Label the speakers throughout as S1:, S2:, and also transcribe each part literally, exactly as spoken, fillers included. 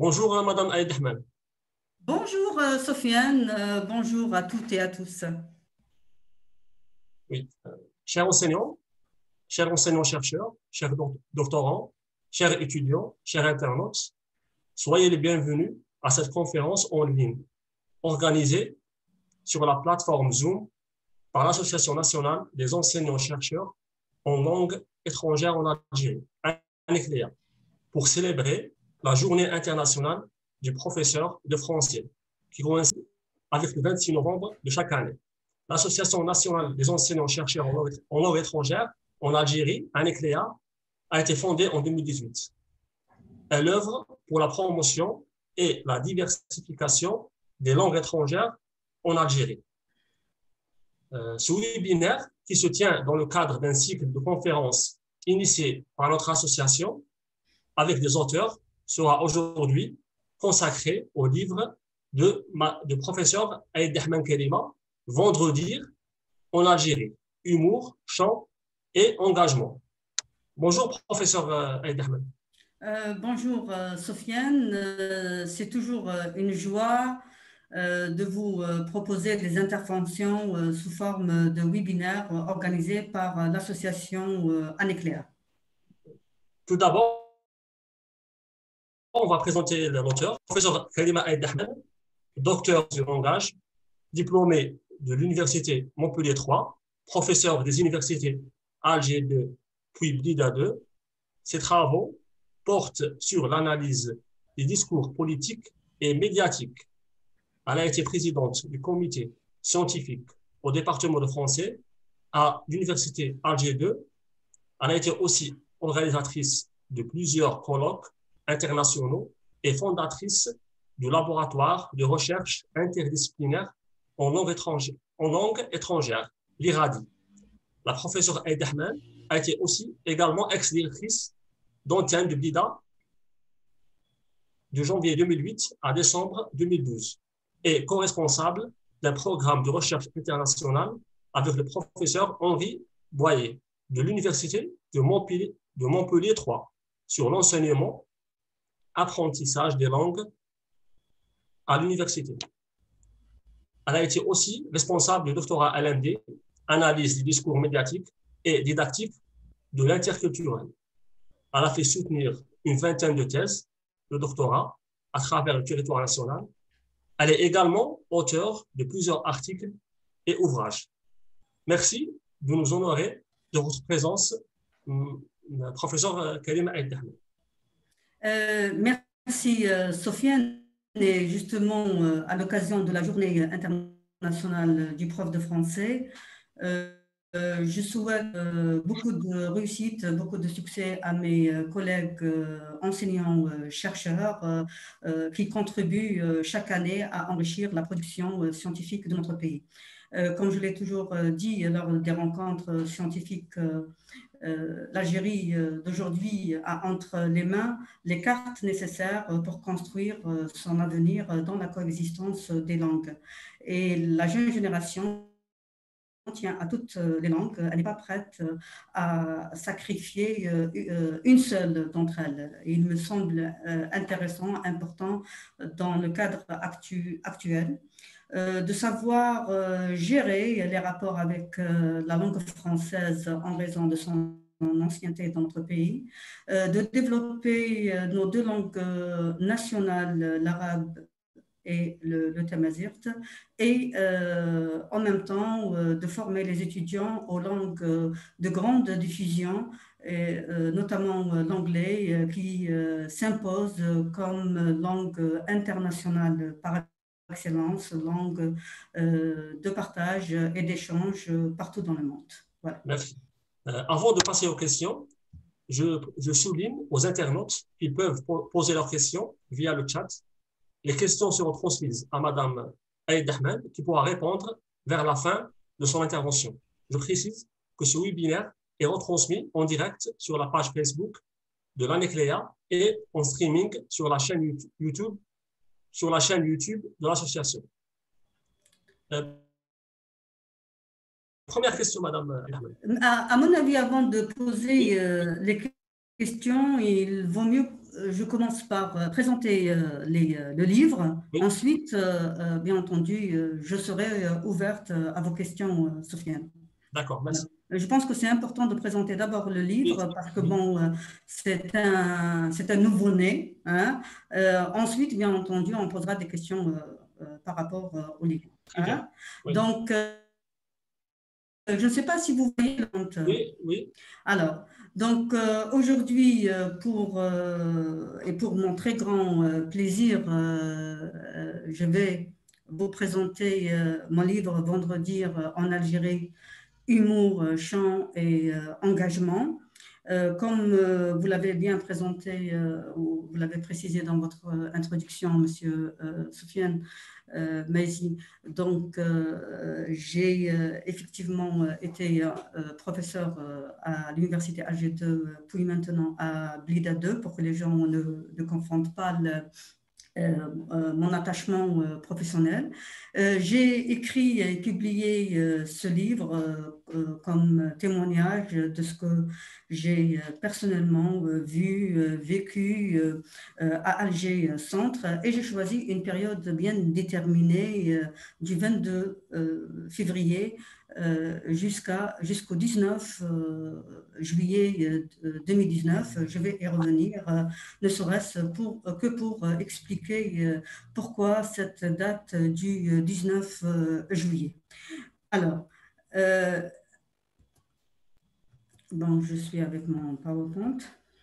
S1: Bonjour, euh, Madame Aïd Ahmed.
S2: Bonjour euh, Sofiane, euh, bonjour à toutes et à tous.
S1: Oui. Euh, chers enseignants, chers enseignants-chercheurs, chers doc- doctorants, chers étudiants, chers internautes, soyez les bienvenus à cette conférence en ligne organisée sur la plateforme Zoom par l'Association nationale des enseignants-chercheurs en langue étrangère en Algérie, ANECLEA, pour célébrer la Journée internationale du professeur de français, qui coïncide avec le vingt-six novembre de chaque année. L'Association nationale des enseignants-chercheurs en langue, en langue étrangère en Algérie, ANECLEA, a été fondée en deux mille dix-huit. Elle œuvre pour la promotion et la diversification des langues étrangères en Algérie. Euh, ce webinaire, qui se tient dans le cadre d'un cycle de conférences initié par notre association avec des auteurs, sera aujourd'hui consacré au livre de, ma, de professeur Aïd Ahmed Kerima, Vendredi en Algérie, humour, chant et engagement. Bonjour, professeur Aïd Ahmed.
S2: Euh, bonjour euh, Sofiane, Euh, c'est toujours euh, une joie euh, de vous euh, proposer des interventions euh, sous forme de webinaires euh, organisés par euh, l'association euh, ANECLEA.
S1: Tout d'abord, on va présenter l'auteur, professeur Kerima Aïd Ahmed, docteur du langage, diplômé de l'université Montpellier trois, professeur des universités Alger deux puis Blida deux. Ses travaux portent sur l'analyse des discours politiques et médiatiques. Elle a été présidente du comité scientifique au département de français à l'université Alger deux. Elle a été aussi organisatrice de plusieurs colloques internationaux et fondatrice du laboratoire de recherche interdisciplinaire en langue étrangère, en langue étrangère l'I R A D I. La professeure Aïd Ahmed a été aussi également ex-directrice d'antenne de Blida de janvier deux mille huit à décembre deux mille douze et co-responsable d'un programme de recherche internationale avec le professeur Henri Boyer de l'université de Montpellier, de Montpellier trois sur l'enseignement, apprentissage des langues à l'université. Elle a été aussi responsable du doctorat L M D, analyse des discours médiatiques et didactique de l'interculturel. Elle a fait soutenir une vingtaine de thèses de doctorat à travers le territoire national. Elle est également auteure de plusieurs articles et ouvrages. Merci de nous honorer de votre présence, professeur Kerima Aïd Ahmed.
S2: Euh, merci euh, Sofiane. Et justement, euh, à l'occasion de la Journée internationale du prof de français, euh, Euh, je souhaite euh, beaucoup de réussite, beaucoup de succès à mes euh, collègues euh, enseignants, euh, chercheurs euh, euh, qui contribuent euh, chaque année à enrichir la production euh, scientifique de notre pays. Euh, comme je l'ai toujours euh, dit lors des rencontres scientifiques, euh, euh, l'Algérie euh, d'aujourd'hui a entre les mains les cartes nécessaires pour construire euh, son avenir dans la coexistence des langues. Et la jeune génération tient à toutes les langues, elle n'est pas prête à sacrifier une seule d'entre elles. Et il me semble intéressant, important dans le cadre actu, actuel, de savoir gérer les rapports avec la langue française en raison de son ancienneté dans notre pays, de développer nos deux langues nationales, l'arabe et le, le tamazirt, et euh, en même temps euh, de former les étudiants aux langues euh, de grande diffusion, et, euh, notamment euh, l'anglais euh, qui euh, s'impose comme langue internationale par excellence, langue euh, de partage et d'échange partout dans le monde. Voilà.
S1: Merci. Euh, avant de passer aux questions, je, je souligne aux internautes qu'ils peuvent po poser leurs questions via le chat. Les questions seront transmises à Madame Aïd Ahmed qui pourra répondre vers la fin de son intervention. Je précise que ce webinaire est retransmis en direct sur la page Facebook de l'ANECLEA et en streaming sur la chaîne YouTube, sur la chaîne YouTube de l'association. Euh, première question, Madame Ahmed.
S2: À, à mon avis, avant de poser euh, les questions, il vaut mieux je commence par euh, présenter euh, les, euh, le livre.
S1: Oui,
S2: Ensuite, euh, euh, bien entendu, euh, je serai euh, ouverte euh, à vos questions, euh, Sofiane.
S1: d'accord,
S2: Voilà.
S1: merci.
S2: Je pense que c'est important de présenter d'abord le
S1: Oui,
S2: livre parce que
S1: oui,
S2: bon, euh, c'est un, c'est un nouveau-né, hein. Euh, ensuite, bien entendu, on posera des questions euh, euh, par rapport euh, au livre,
S1: très bien.
S2: hein.
S1: Oui,
S2: Donc, euh, je ne sais pas si vous voyez. Donc, euh,
S1: oui, oui,
S2: alors, donc euh, aujourd'hui, euh, pour, euh, et pour mon très grand euh, plaisir, euh, euh, je vais vous présenter euh, mon livre Vendredi en Algérie, humour, euh, chant et euh, engagement. Euh, comme euh, vous l'avez bien présenté, euh, ou vous l'avez précisé dans votre euh, introduction, Monsieur euh, Soufiane euh, Maïzi, donc euh, j'ai euh, effectivement euh, été euh, professeur euh, à l'université Alger deux, puis maintenant à Blida deux, pour que les gens ne, ne confondent pas le, euh, euh, mon attachement euh, professionnel. Euh, j'ai écrit et publié euh, ce livre euh, euh, comme témoignage de ce que j'ai euh, personnellement euh, vu, euh, vécu euh, euh, à Alger euh, Centre, et j'ai choisi une période bien déterminée euh, du vingt-deux euh, février euh, jusqu'à, jusqu'au dix-neuf euh, juillet euh, deux mille dix-neuf. Je vais y revenir, euh, ne serait-ce pour, que pour euh, expliquer euh, pourquoi cette date du dix-neuf juillet. Alors, euh, bon, je suis avec mon PowerPoint.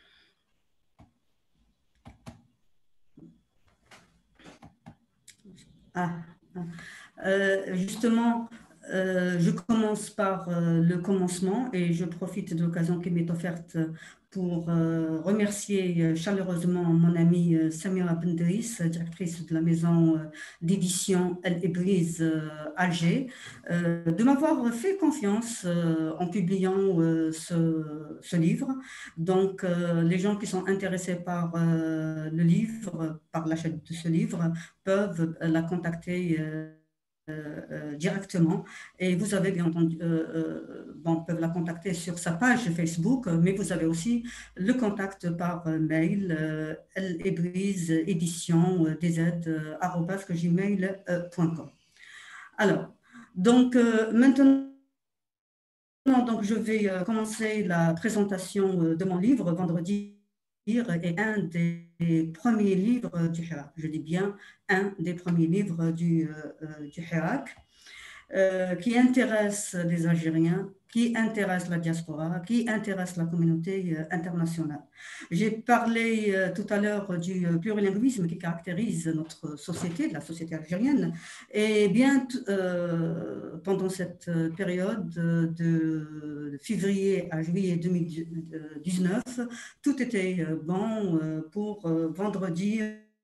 S2: Ah, ah. Euh, justement, euh, je commence par euh, le commencement et je profite de l'occasion qui m'est offerte pour euh, remercier euh, chaleureusement mon amie euh, Samira Bendris, directrice de la maison euh, d'édition El Ibriz euh, Alger, euh, de m'avoir fait confiance euh, en publiant euh, ce, ce livre. Donc, euh, les gens qui sont intéressés par euh, le livre, par l'achat de ce livre, peuvent la contacter euh, euh, directement. Et vous avez bien entendu, euh, euh, bon, peuvent la contacter sur sa page Facebook, mais vous avez aussi le contact par mail, euh, lebriz édition euh, dz euh, arobase gmail point com. Alors, donc euh, maintenant, donc, je vais euh, commencer la présentation euh, de mon livre, Vendredi est un des premiers livres du Hirak. Je dis bien un des premiers livres du, euh, du Hirak, euh, qui intéresse les Algériens, qui intéresse la diaspora, qui intéresse la communauté euh, internationale. J'ai parlé euh, tout à l'heure du plurilinguisme qui caractérise notre société, la société algérienne, et bien euh, pendant cette période de février à juillet deux mille dix-neuf, tout était bon pour vendredi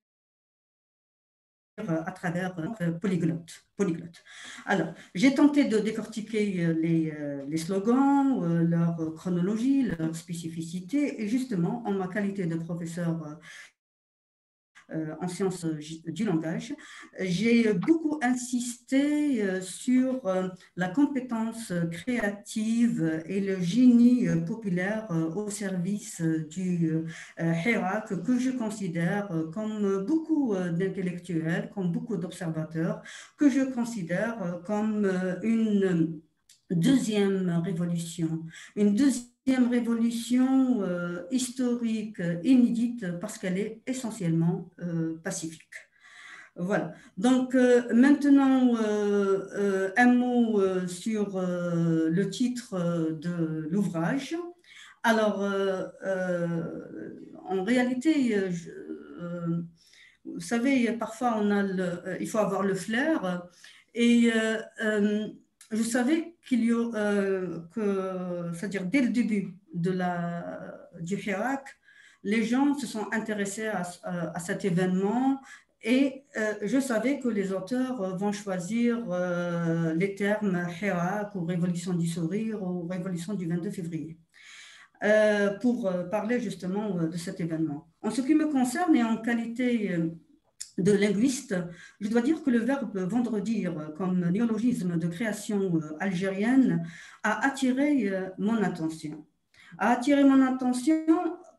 S2: à travers euh, polyglotte, polyglotte. Alors, j'ai tenté de décortiquer les, les slogans, euh, leur chronologie, leur spécificité, et justement, en ma qualité de professeur Euh, en sciences du langage, j'ai beaucoup insisté euh, sur euh, la compétence créative et le génie euh, populaire euh, au service du euh, Hirak, que je considère comme beaucoup d'intellectuels, comme beaucoup d'observateurs, que je considère comme une deuxième révolution, une deuxième Deuxième révolution euh, historique euh, inédite parce qu'elle est essentiellement euh, pacifique. Voilà. Donc euh, maintenant, euh, euh, un mot euh, sur euh, le titre de l'ouvrage. Alors, euh, euh, en réalité, je, euh, vous savez, parfois on a le, il faut avoir le flair et euh, je savais qu'il y a, euh, que, c'est-à-dire dès le début de la, du Hirak, les gens se sont intéressés à, à, à cet événement et euh, je savais que les auteurs vont choisir euh, les termes Hirak ou Révolution du sourire ou Révolution du vingt-deux février. Euh, pour parler justement de cet événement. En ce qui me concerne et en qualité de linguiste, je dois dire que le verbe vendredir comme néologisme de création algérienne a attiré mon attention. A attiré mon attention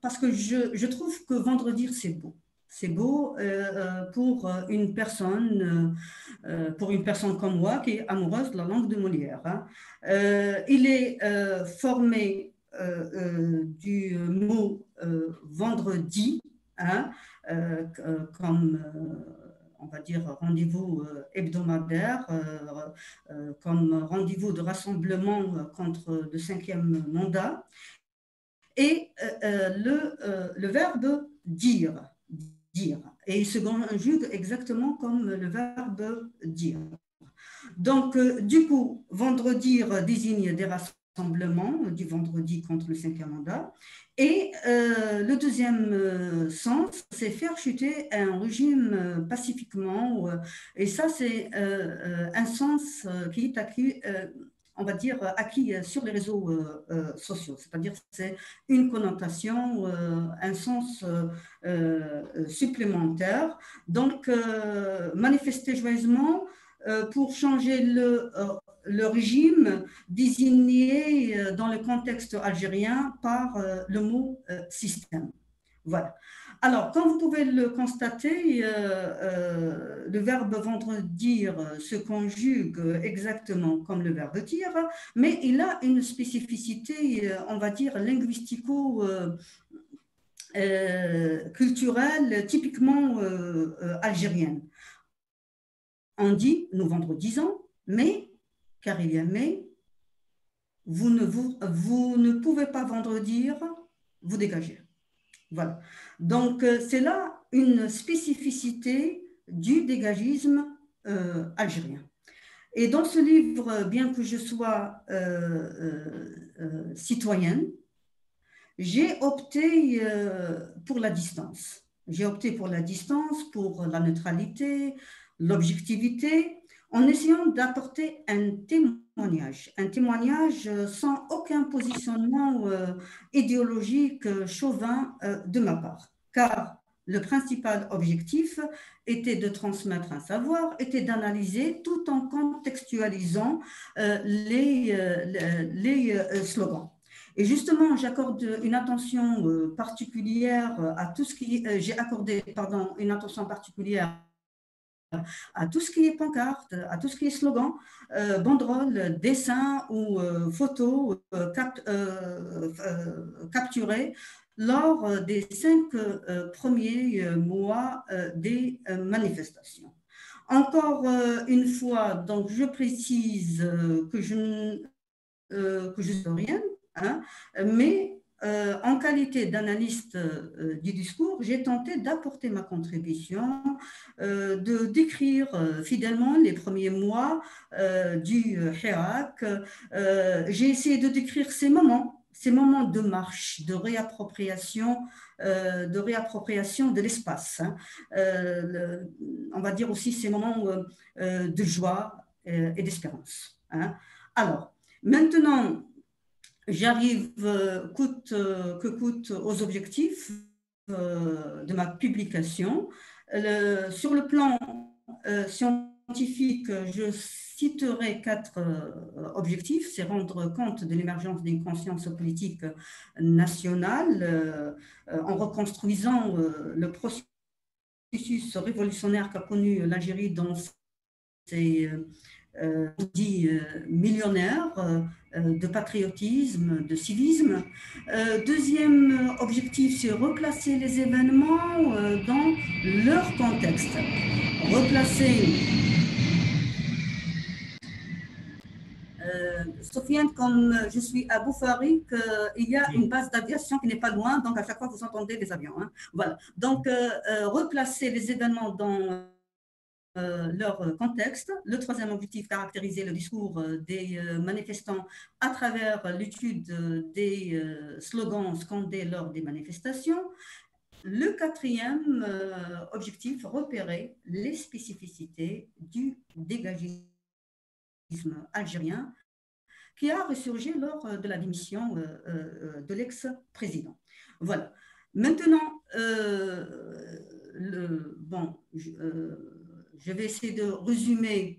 S2: parce que je, je trouve que vendredi, c'est beau. C'est beau euh, pour une personne, euh, pour une personne comme moi qui est amoureuse de la langue de Molière. Hein. Euh, il est euh, formé euh, euh, du mot euh, vendredi, hein, euh, comme euh, on va dire rendez-vous hebdomadaire, euh, euh, comme rendez-vous de rassemblement contre le cinquième mandat. Et euh, le, euh, le verbe dire, dire, et il se conjugue exactement comme le verbe dire. Donc, euh, du coup, vendredi désigne des rassemblements, du vendredi contre le cinquième mandat. Et euh, le deuxième euh, sens, c'est faire chuter un régime euh, pacifiquement. Euh, et ça, c'est euh, un sens euh, qui est acquis, euh, on va dire, acquis sur les réseaux euh, euh, sociaux. C'est-à-dire que c'est une connotation, euh, un sens euh, euh, supplémentaire. Donc, euh, manifester joyeusement euh, pour changer le, euh, le régime désigné euh, dans le contexte algérien par euh, le mot euh, système. Voilà. Alors, comme vous pouvez le constater, euh, euh, le verbe vendredi se conjugue exactement comme le verbe dire, mais il a une spécificité, euh, on va dire, linguistico- euh, euh, culturelle typiquement euh, euh, algérienne. On dit nous vendredisons, mais, car il y a mais, vous ne, vous, vous ne pouvez pas vendredi, vous dégagez. Voilà. Donc, c'est là une spécificité du dégagisme euh, algérien. Et dans ce livre, bien que je sois euh, euh, euh, citoyenne, j'ai opté euh, pour la distance. J'ai opté pour la distance, pour la neutralité, l'objectivité, en essayant d'apporter un témoignage, un témoignage sans aucun positionnement euh, idéologique euh, chauvin euh, de ma part. Car le principal objectif était de transmettre un savoir, était d'analyser tout en contextualisant euh, les, euh, les euh, slogans. Et justement, j'accorde une attention euh, particulière à tout ce qui, euh, j'ai accordé, pardon, une attention particulière à tout ce qui est pancarte, à tout ce qui est slogan, euh, banderole, dessin ou euh, photos euh, cap, euh, euh, capturées lors des cinq euh, premiers mois euh, des euh, manifestations. Encore euh, une fois, donc je précise euh, que je euh, que je suis historienne, hein, mais euh, en qualité d'analyste euh, du discours, j'ai tenté d'apporter ma contribution, euh, de décrire euh, fidèlement les premiers mois euh, du Hirak. Euh, j'ai essayé de décrire ces moments, ces moments de marche, de réappropriation, euh, de réappropriation de l'espace. Hein. Euh, le, on va dire aussi ces moments euh, de joie euh, et d'espérance. Hein. Alors, maintenant, j'arrive euh, coûte euh, que coûte aux objectifs euh, de ma publication. Le, sur le plan euh, scientifique, je citerai quatre euh, objectifs. C'est rendre compte de l'émergence d'une conscience politique nationale euh, en reconstruisant euh, le processus révolutionnaire qu'a connu l'Algérie dans ses euh, dit euh, millionnaire euh, de patriotisme, de civisme. Euh, deuxième objectif, c'est replacer les événements euh, dans leur contexte. Replacer Euh, Sofiane, comme je suis à Boufarik, euh, il y a une base d'aviation qui n'est pas loin, donc à chaque fois vous entendez des avions. Hein. Voilà. Donc, euh, euh, replacer les événements dans Euh, leur contexte. Le troisième objectif, caractériser le discours des euh, manifestants à travers l'étude des euh, slogans scandés lors des manifestations. Le quatrième euh, objectif, repérer les spécificités du dégagisme algérien qui a ressurgi lors de la démission euh, euh, de l'ex-président. Voilà. Maintenant, euh, le, bon, je, euh, je vais essayer de résumer,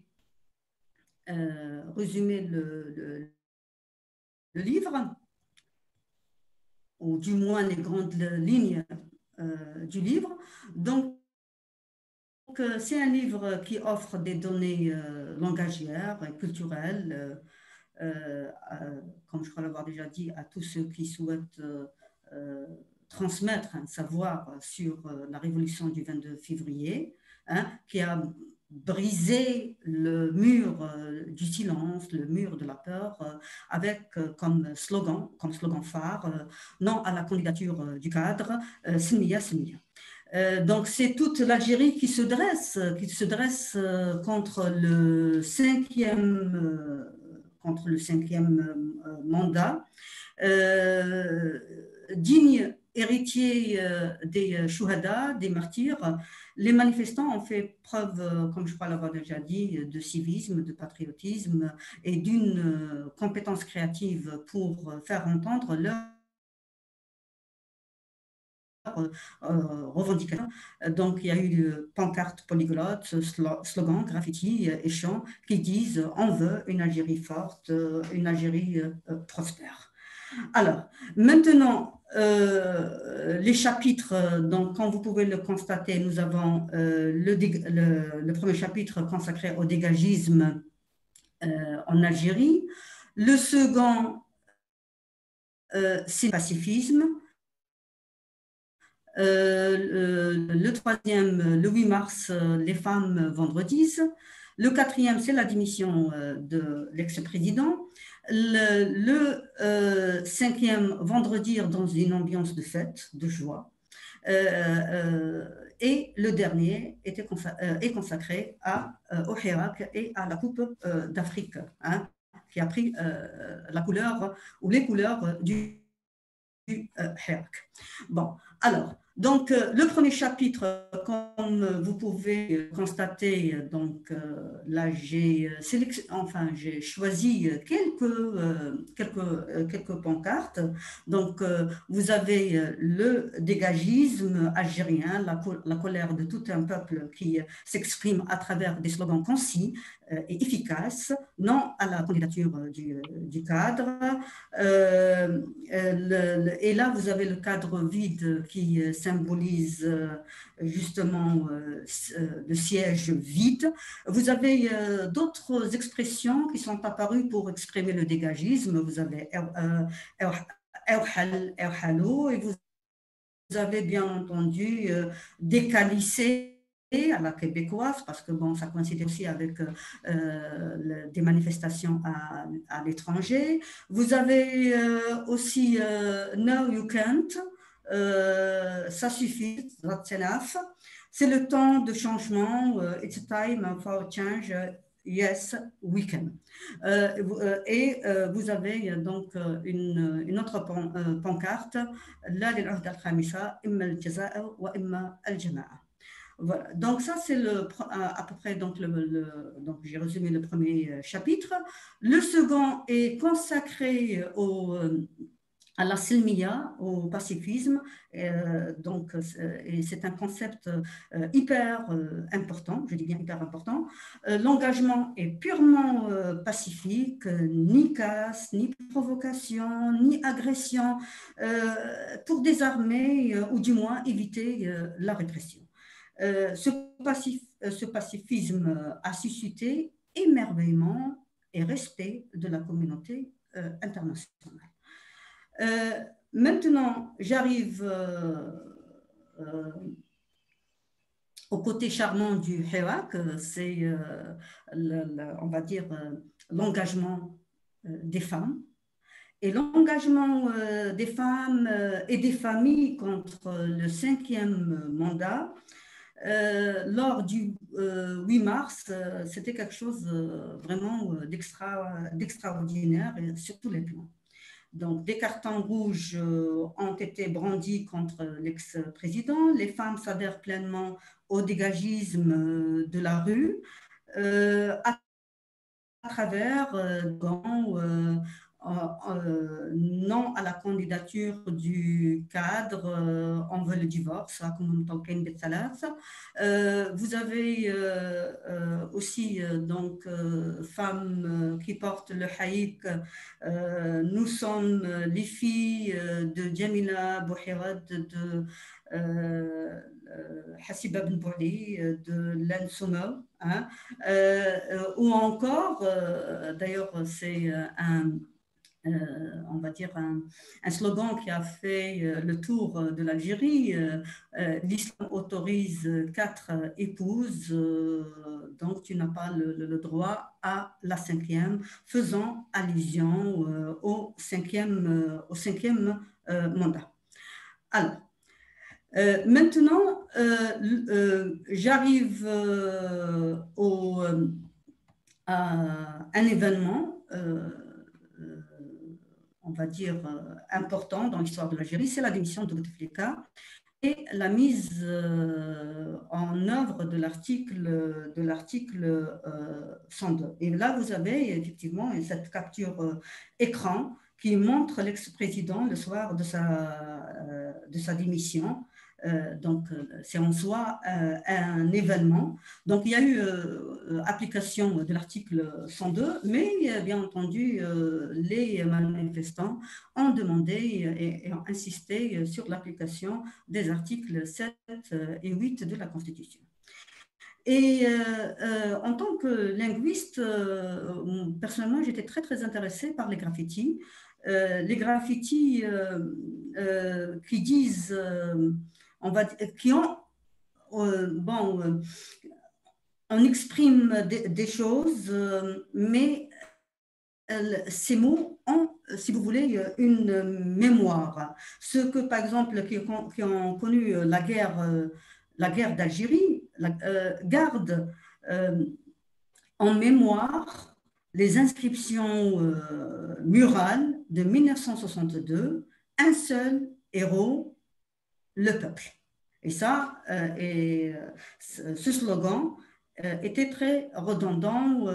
S2: euh, résumer le, le, le livre. ou du moins les grandes lignes euh, du livre. Donc, c'est un livre qui offre des données euh, langagières et culturelles, euh, euh, euh, comme je crois l'avoir déjà dit, à tous ceux qui souhaitent euh, euh, transmettre un savoir sur euh, la révolution du vingt-deux février, hein, qui a brisé le mur euh, du silence, le mur de la peur, euh, avec euh, comme slogan, comme slogan phare, euh, non à la candidature euh, du cadre, euh, Silmiya, Silmiya. Euh, donc c'est toute l'Algérie qui se dresse, qui se dresse euh, contre le cinquième, euh, contre le cinquième euh, mandat, euh, digne héritier euh, des chouhada, des martyrs. Les manifestants ont fait preuve, euh, comme je crois l'avoir déjà dit, de civisme, de patriotisme et d'une euh, compétence créative pour faire entendre leur Euh, revendications. Donc, il y a eu pancartes polyglottes, slogans, graffitis et chants qui disent on veut une Algérie forte, une Algérie prospère. Alors, maintenant, euh, les chapitres, donc, comme vous pouvez le constater, nous avons euh, le, le, le premier chapitre consacré au dégagisme euh, en Algérie. Le second, euh, c'est le pacifisme. Euh, le, le troisième, le huit mars, les femmes vendredisent. Le quatrième, c'est la démission de l'ex-président. Le, le euh, cinquième, vendredi dans une ambiance de fête, de joie. Euh, euh, et le dernier était consacré, euh, est consacré à, euh, au Hirak et à la Coupe euh, d'Afrique, hein, qui a pris euh, la couleur ou les couleurs du, du euh, Hirak. Bon, alors, donc, euh, le premier chapitre, comme vous pouvez constater, donc, euh, là, j'ai enfin, j'ai choisi quelques, euh, quelques, euh, quelques pancartes. Donc, euh, vous avez le dégagisme algérien, la, la colère de tout un peuple qui s'exprime à travers des slogans concis euh, et efficaces, non à la candidature du, du cadre. Euh, le, le, et là, vous avez le cadre vide qui symbolise justement le siège vide. Vous avez d'autres expressions qui sont apparues pour exprimer le dégagisme. Vous avez Erhalo et vous avez bien entendu décalisser à la québécoise, parce que bon, ça coïncide aussi avec euh, le, des manifestations à, à l'étranger. Vous avez euh, aussi euh, No You Can't, euh, ça suffit, that's enough. C'est le temps de changement, uh, it's time for change, yes, we can. Euh, et euh, vous avez donc une, une autre pan, euh, pancarte, La lil-'uhda al-khamisa, imma al-jaza'a wa imma al-jama'a. Voilà, donc ça c'est le, à peu près, donc, le, le, donc j'ai résumé le premier chapitre. Le second est consacré au, à la silmiya, au pacifisme, euh, donc c'est un concept euh, hyper euh, important, je dis bien hyper important. Euh, L'engagement est purement euh, pacifique, ni casse, ni provocation, ni agression, euh, pour désarmer euh, ou du moins éviter euh, la répression. Euh, ce, pacif, ce pacifisme a suscité émerveillement et respect de la communauté euh, internationale. Euh, maintenant, j'arrive euh, euh, au côté charmant du Hirak, c'est, euh, on va dire, euh, l'engagement euh, des femmes. Et l'engagement euh, des femmes euh, et des familles contre le cinquième mandat, Euh, lors du euh, huit mars, euh, c'était quelque chose euh, vraiment euh, d'extraordinaire sur tous les plans. Donc, des cartons rouges euh, ont été brandis contre l'ex-président. Les femmes s'adhèrent pleinement au dégagisme euh, de la rue euh, à, à travers euh, gants, euh, euh, non à la candidature du cadre, euh, on veut le divorce. Euh, vous avez euh, euh, aussi euh, donc euh, femmes euh, qui portent le haïk. Euh, nous sommes les filles euh, de Jamila Bouhirad, de euh, Hassiba Ben Bouli, de Len Soumer, hein, euh, ou encore, euh, d'ailleurs c'est un euh, on va dire, un, un slogan qui a fait euh, le tour de l'Algérie. Euh, euh, L'islam autorise quatre épouses, euh, donc tu n'as pas le, le, droit à la cinquième, faisant allusion euh, au cinquième, euh, au cinquième euh, mandat. Alors, euh, maintenant, euh, euh, j'arrive euh, au, euh, à un événement euh, on va dire, euh, important dans l'histoire de l'Algérie, c'est la démission de Bouteflika et la mise euh, en œuvre de l'article de l'article euh, cent deux. Et là, vous avez effectivement cette capture euh, écran qui montre l'ex-président le soir de sa, euh, de sa démission. Euh, donc, c'est en soi euh, un événement. Donc, il y a eu euh, application de l'article cent deux, mais bien entendu, euh, les manifestants ont demandé et, et ont insisté sur l'application des articles sept et huit de la Constitution. Et euh, euh, en tant que linguiste, euh, personnellement, j'étais très, très intéressée par les graffitis. Euh, les graffitis euh, euh, qui disent, euh, on va, qui ont, euh, bon, euh, on exprime des, des choses, euh, mais euh, ces mots ont, si vous voulez, une mémoire. Ceux que, par exemple, qui, qui ont connu la guerre, euh, la guerre d'Algérie, euh, gardent euh, en mémoire les inscriptions euh, murales de mille neuf cent soixante-deux, un seul héros, le peuple. Et ça, euh, et, euh, ce slogan euh, était très redondant euh,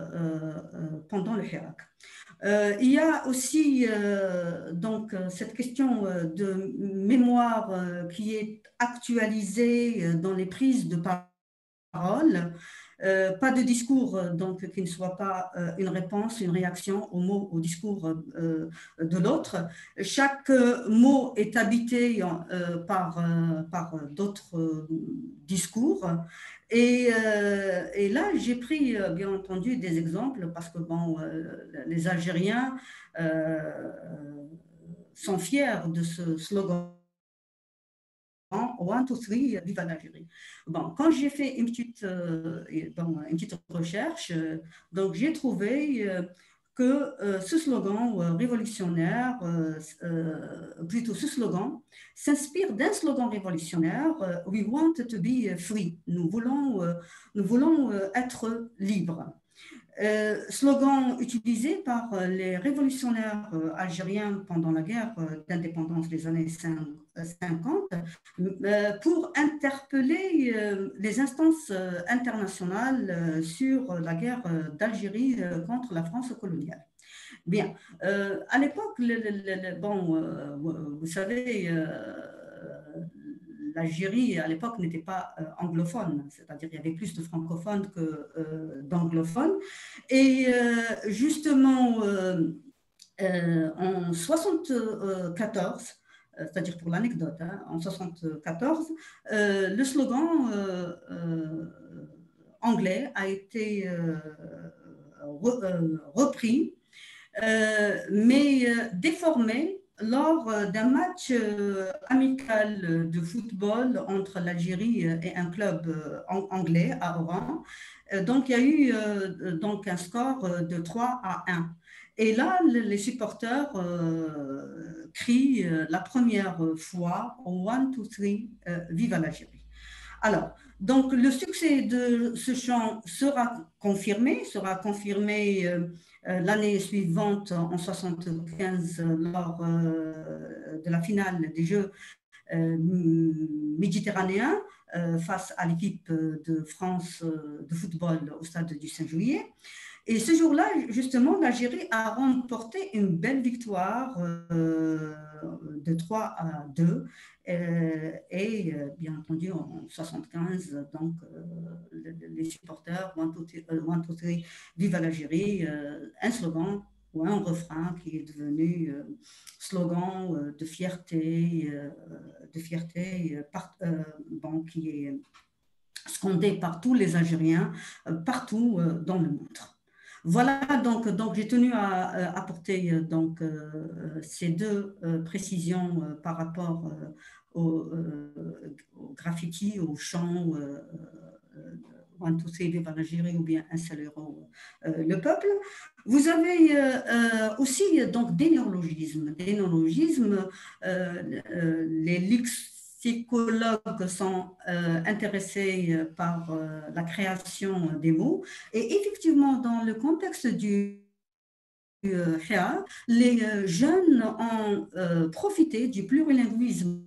S2: euh, pendant le Hirak. Euh, il y a aussi euh, donc cette question euh, de mémoire euh, qui est actualisée dans les prises de parole. Euh, pas de discours donc qui ne soit pas euh, une réponse, une réaction au mot, au discours euh, de l'autre. Chaque mot est habité euh, par, euh, par d'autres euh, discours. Et, euh, et là, j'ai pris euh, bien entendu des exemples parce que bon, euh, les Algériens euh, sont fiers de ce slogan. One, two, three, vive l'Algérie. Bon, quand j'ai fait une petite, euh, bon, une petite recherche, euh, donc j'ai trouvé euh, que euh, ce slogan euh, révolutionnaire, euh, euh, plutôt ce slogan, s'inspire d'un slogan révolutionnaire, euh, We want to be free. Nous voulons, euh, nous voulons euh, être libres. Euh, slogan utilisé par les révolutionnaires euh, algériens pendant la guerre euh, d'indépendance des années cinquante euh, pour interpeller euh, les instances euh, internationales euh, sur la guerre euh, d'Algérie euh, contre la France coloniale. Bien, euh, à l'époque, le, le, le, bon, euh, vous savez, euh, l'Algérie, à l'époque, n'était pas euh, anglophone, c'est-à-dire qu'il y avait plus de francophones que euh, d'anglophones. Et euh, justement, euh, euh, en soixante-quatorze, c'est-à-dire pour l'anecdote, hein, en soixante-quatorze, euh, le slogan euh, euh, anglais a été euh, re, euh, repris, euh, mais euh, déformé lors d'un match euh, amical de football entre l'Algérie et un club euh, anglais à Oran. Euh, donc, il y a eu euh, donc un score de trois à un. Et là, les supporters euh, crient euh, la première fois one, two, three, euh, vive l'Algérie. Alors, donc le succès de ce chant sera confirmé, sera confirmé euh, l'année suivante, en soixante-quinze, lors euh, de la finale des Jeux euh, méditerranéens euh, face à l'équipe de France euh, de football au stade du cinq juillet. Et ce jour-là, justement, l'Algérie a remporté une belle victoire euh, de trois à deux. Euh, et euh, bien entendu, en soixante-quinze, donc, euh, les supporters, One, two, three, euh, one, two, three, Vive l'Algérie, euh, un slogan ou un refrain qui est devenu euh, slogan euh, de fierté, euh, de fierté euh, part, euh, bon, qui est scandé par tous les Algériens, euh, partout euh, dans le monde. Voilà, donc, donc j'ai tenu à, à apporter euh, donc, euh, ces deux euh, précisions euh, par rapport euh, au, euh, au graffiti, au chant, euh, euh, One, two, three, vive l'Algérie ou bien un seul euro, euh, le peuple. Vous avez euh, euh, aussi donc, des néologismes. Des néologismes, euh, euh, les lexicologues sont euh, intéressés par euh, la création des mots. Et effectivement, dans le contexte du euh, Hia, les euh, jeunes ont euh, profité du plurilinguisme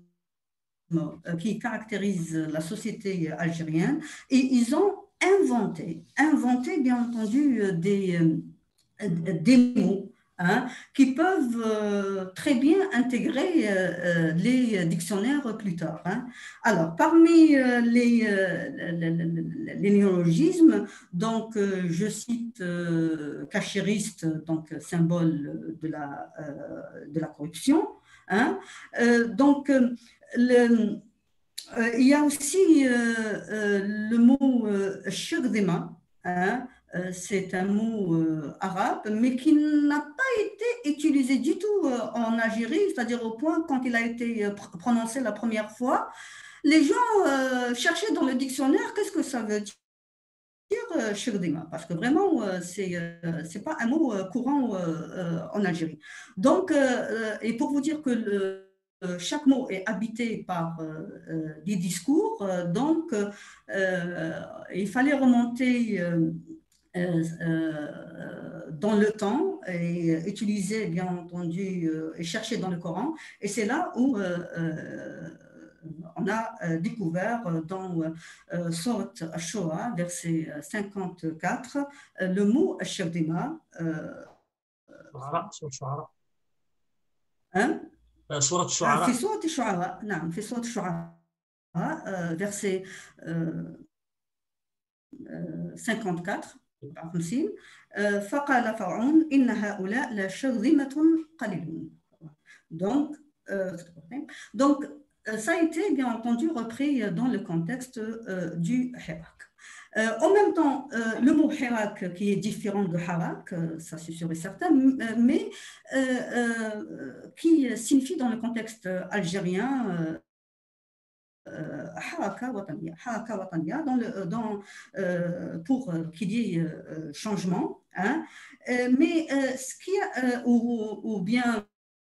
S2: euh, qui caractérise la société algérienne et ils ont inventé, inventé bien entendu euh, des, euh, des mots hein, qui peuvent euh, très bien intégrer euh, euh, les dictionnaires plus tard. Hein. Alors, parmi euh, les, euh, les néologismes, donc, euh, je cite euh, cachériste, donc symbole de la, euh, de la corruption. Hein. Euh, donc, le, euh, il y a aussi euh, euh, le mot euh, shugdima, hein, euh, c'est un mot euh, arabe, mais qui n'a pas été utilisé du tout euh, en Algérie, c'est-à-dire au point quand il a été euh, prononcé la première fois, les gens euh, cherchaient dans le dictionnaire qu'est-ce que ça veut dire euh, shugdima, parce que vraiment, euh, c'est euh, c'est pas un mot euh, courant euh, euh, en Algérie. Donc, euh, et pour vous dire que le chaque mot est habité par euh, des discours, euh, donc euh, il fallait remonter euh, euh, dans le temps et utiliser, bien entendu, euh, et chercher dans le Coran. Et c'est là où euh, euh, on a euh, découvert dans euh, Sourate Ash-Shura, verset cinquante-quatre, euh, le mot Ash-Shagdima. Euh,
S1: Shu'ara, sur Shu'ara.
S2: hein?
S1: Euh, Surat
S2: Ah, في
S1: Shu'ara.
S2: سورة الشعراء نعم في سورة الشعراء آه، verset آه، آه، cinquante-quatre خمسين آه، فقال فرعون إن هؤلاء لشرذمة قليلون. Donc, euh, donc euh, ça a été bien entendu repris dans le contexte euh, du Hirak. Euh, en même temps, euh, le mot Hirak qui est différent de Harak, euh, ça c'est sûr et certain, mais euh, euh, qui signifie dans le contexte algérien euh, Haraka Watania, Haraka Watania, dans le, dans, euh, pour euh, qu'il y ait euh, changement, hein, euh, mais euh, ce qui a, euh, ou, ou bien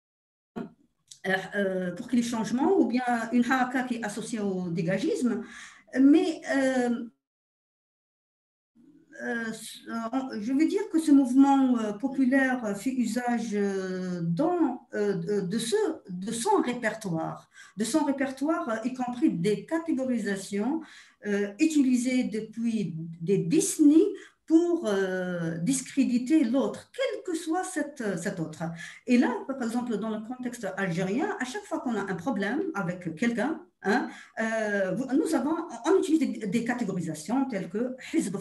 S2: euh, pour qu'il y ait changement, ou bien une haraka qui est associée au dégagisme, mais euh, Euh, je veux dire que ce mouvement euh, populaire fait usage euh, dans, euh, de, ce, de son répertoire, de son répertoire, y compris des catégorisations euh, utilisées depuis des décennies pour euh, discréditer l'autre, quel que soit cet, cet autre. Et là, par exemple, dans le contexte algérien, à chaque fois qu'on a un problème avec quelqu'un, hein, euh, nous avons, on utilise des, des catégorisations telles que Hizb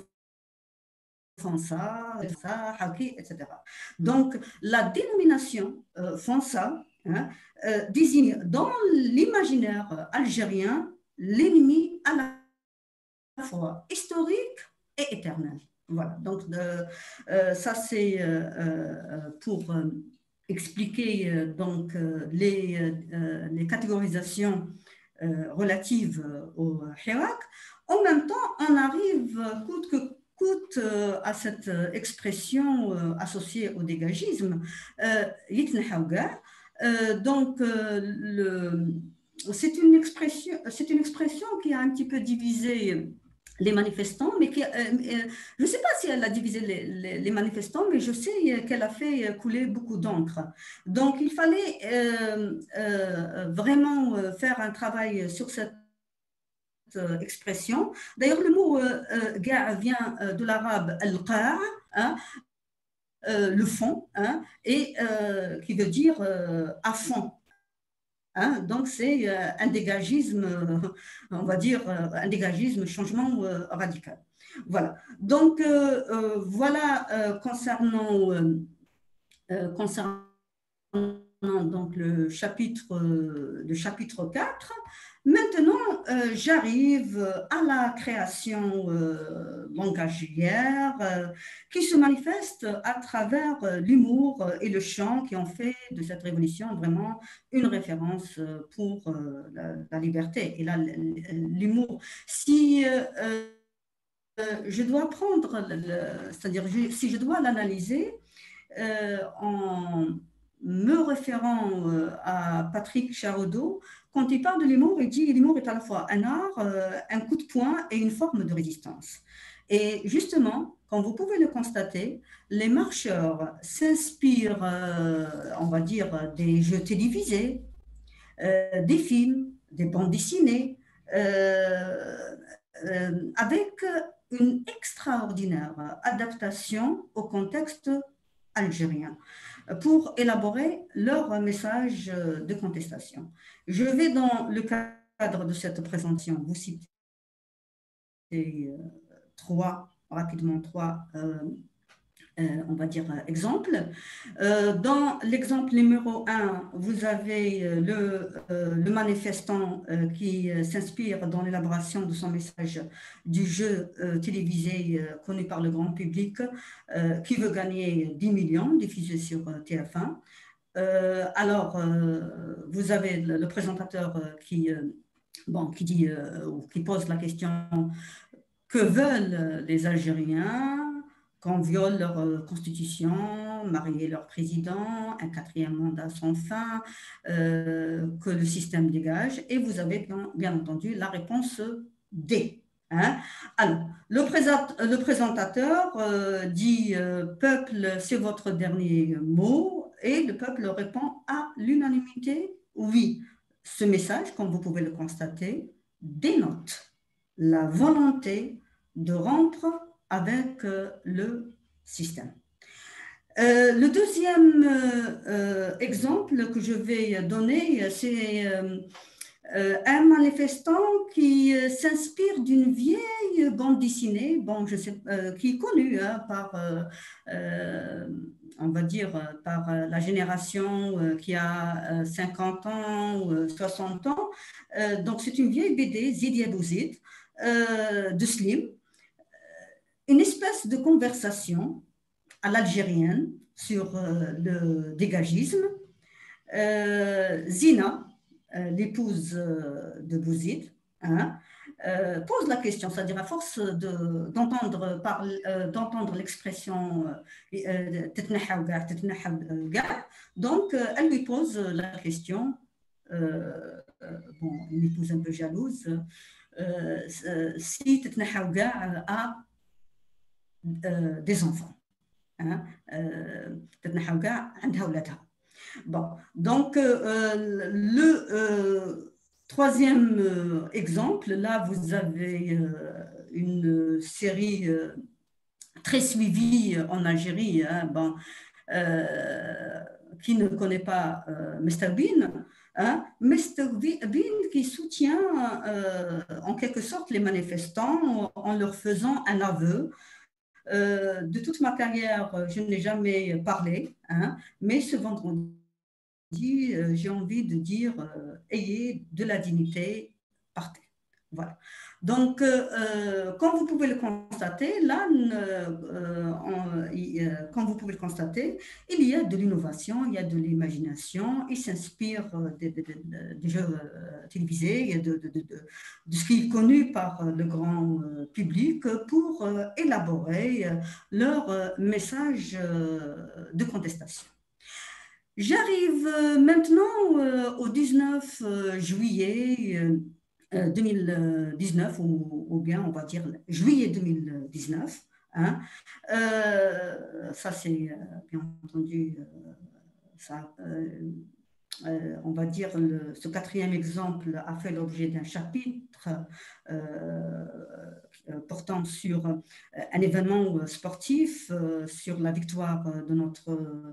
S2: Fansa, ça, Haki, et cetera. Donc, la dénomination euh, Fansa hein, euh, désigne dans l'imaginaire algérien l'ennemi à la fois historique et éternel. Voilà, donc euh, euh, ça c'est euh, euh, pour euh, expliquer euh, donc, euh, les, euh, les catégorisations euh, relatives au Hirak. En même temps, on arrive coûte que coûte euh, à cette euh, expression euh, associée au dégagisme, euh, euh, donc euh, le, c'est une expression, c'est une expression qui a un petit peu divisé les manifestants, mais qui, euh, euh, je ne sais pas si elle a divisé les, les, les manifestants, mais je sais qu'elle a fait couler beaucoup d'encre. Donc, il fallait euh, euh, vraiment faire un travail sur cette euh, expression. D'ailleurs, le mot euh, euh, ga vient euh, de l'arabe al-qa', hein, euh, le fond, hein, et euh, qui veut dire euh, à fond. Hein, donc, c'est euh, un dégagisme, euh, on va dire, euh, un dégagisme, changement euh, radical. Voilà. Donc, euh, euh, voilà euh, concernant, euh, euh, concernant donc, le, chapitre, euh, le chapitre quatre. Maintenant, euh, j'arrive à la création euh, langagière euh, qui se manifeste à travers euh, l'humour et le chant qui ont fait de cette révolution vraiment une référence pour euh, la, la liberté et l'humour. Si euh, euh, je dois prendre, c'est-à-dire si je dois l'analyser euh, en me référant euh, à Patrick Charaudot, quand il parle de l'humour, il dit que l'humour est à la fois un art, euh, un coup de poing et une forme de résistance. Et justement, comme vous pouvez le constater, les marcheurs s'inspirent, euh, on va dire, des jeux télévisés, euh, des films, des bandes dessinées, euh, euh, avec une extraordinaire adaptation au contexte algérien pour élaborer leur message de contestation. Je vais, dans le cadre de cette présentation, vous citer euh, trois, rapidement trois, euh, euh, on va dire, exemples. Euh, dans l'exemple numéro un, vous avez le, euh, le manifestant euh, qui euh, s'inspire dans l'élaboration de son message du jeu euh, télévisé euh, connu par le grand public euh, qui veut gagner dix millions, diffusé sur euh, T F un. Euh, alors, euh, vous avez le, le présentateur euh, qui, euh, bon, qui, dit, euh, qui pose la question « Que veulent les Algériens ?» qu'on viole leur euh, constitution, marier leur président, un quatrième mandat sans fin, euh, que le système dégage. Et vous avez bien, bien entendu la réponse D. Hein. Alors, le, présent, le présentateur euh, dit euh, « Peuple, c'est votre dernier mot » et le peuple répond à l'unanimité « Oui ». Ce message, comme vous pouvez le constater, dénote la volonté de rompre avec euh, le système. Euh, le deuxième euh, exemple que je vais donner, c'est euh, euh, un manifestant qui euh, s'inspire d'une vieille bande dessinée, bon, je sais, euh, qui est connue hein, par, euh, euh, on va dire, par la génération euh, qui a cinquante ans ou soixante ans. Euh, donc, c'est une vieille B D, Zidi Abouzid, euh, de Slim, une espèce de conversation à l'algérienne sur euh, le dégagisme. Euh, Zina, euh, l'épouse euh, de Bouzid, hein, euh, pose la question, c'est-à-dire à force d'entendre euh, d'entendre l'expression euh, donc euh, elle lui pose la question, euh, bon, une épouse un peu jalouse, euh, si Tetnahaouga a euh, des enfants. Hein, euh, bon, donc euh, le euh, troisième euh, exemple, là vous avez euh, une série euh, très suivie en Algérie, hein, bon, euh, qui ne connaît pas euh, mister Bean, hein, mister Bean qui soutient euh, en quelque sorte les manifestants en leur faisant un aveu. Euh, de toute ma carrière, je n'ai jamais parlé, hein, mais ce vendredi, euh, j'ai envie de dire euh, ayez de la dignité, partez. Voilà. Donc, euh, comme vous pouvez le constater, là, euh, on, euh, comme vous pouvez le constater, il y a de l'innovation, il y a de l'imagination, il s'inspire des, des, des jeux télévisés, de, de, de, de ce qui est connu par le grand public pour élaborer leur message de contestation. J'arrive maintenant au dix-neuf juillet deux mille dix-neuf, ou, ou bien on va dire juillet deux mille dix-neuf. Hein. Euh, ça, c'est bien entendu, euh, ça, euh, euh, on va dire, le, ce quatrième exemple a fait l'objet d'un chapitre euh, portant sur euh, un événement sportif, euh, sur la victoire de notre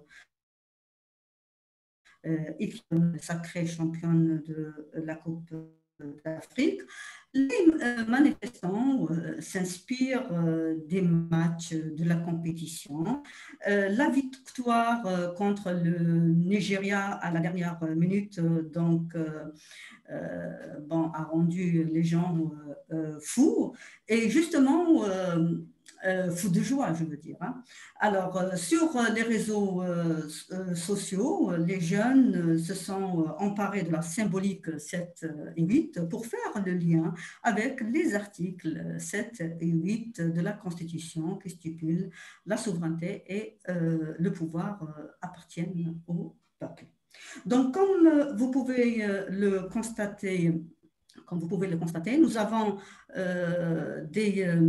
S2: euh, équipe sacrée championne de la Coupe d'Afrique. Les euh, manifestants euh, s'inspirent euh, des matchs de la compétition. Euh, la victoire euh, contre le Nigeria à la dernière minute euh, donc, euh, euh, bon, a rendu les gens euh, fous. Et justement, euh, euh, fous de joie, je veux dire. Hein. Alors, euh, sur les réseaux euh, sociaux, les jeunes se sont emparés de la symbolique sept et huit pour faire le lien avec les articles sept et huit de la Constitution qui stipulent la souveraineté et euh, le pouvoir euh, appartiennent au peuple. Donc, comme vous pouvez le constater, comme vous pouvez le constater, nous avons euh, des, euh,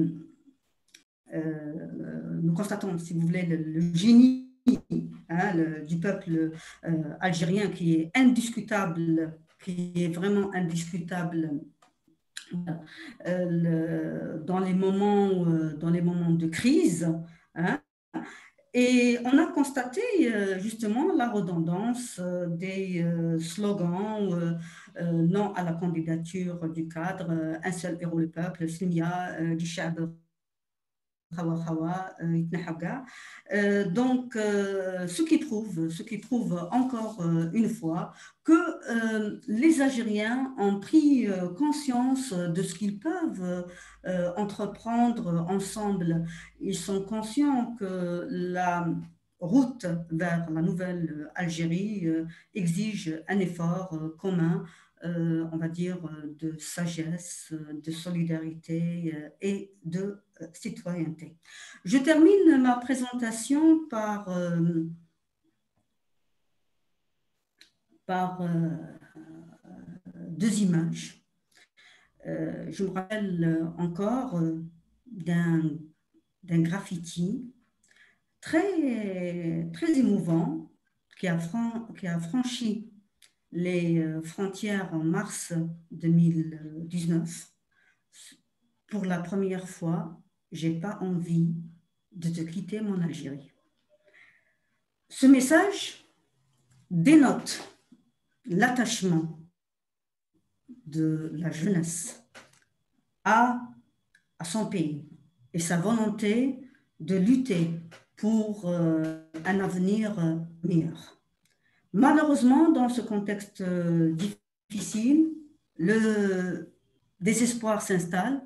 S2: euh, nous constatons, si vous voulez, le, le génie hein, le, du peuple euh, algérien qui est indiscutable, qui est vraiment indiscutable euh, le, dans les moments, euh, dans les moments de crise. Hein, Et on a constaté euh, justement la redondance euh, des euh, slogans euh, euh, non à la candidature du cadre, euh, un seul héros le peuple, Slimia, euh, du Chab, Hawa Hawa, euh, Itnahaga. Euh, donc, euh, ce qui prouve, ce qui prouve encore euh, une fois que euh, les Algériens ont pris euh, conscience de ce qu'ils peuvent euh, entreprendre ensemble. Ils sont conscients que la route vers la nouvelle Algérie euh, exige un effort euh, commun, euh, on va dire, de sagesse, de solidarité euh, et de euh, citoyenneté. Je termine ma présentation par, euh, par euh, deux images. Euh, je me rappelle encore euh, d'un d'un graffiti très, très émouvant qui a, fran qui a franchi les frontières en mars deux mille dix-neuf. Pour la première fois, j'ai pas envie de te quitter mon Algérie. Ce message dénote l'attachement de la jeunesse à, à son pays et sa volonté de lutter pour euh, un avenir euh, meilleur. Malheureusement, dans ce contexte euh, difficile, le désespoir s'installe.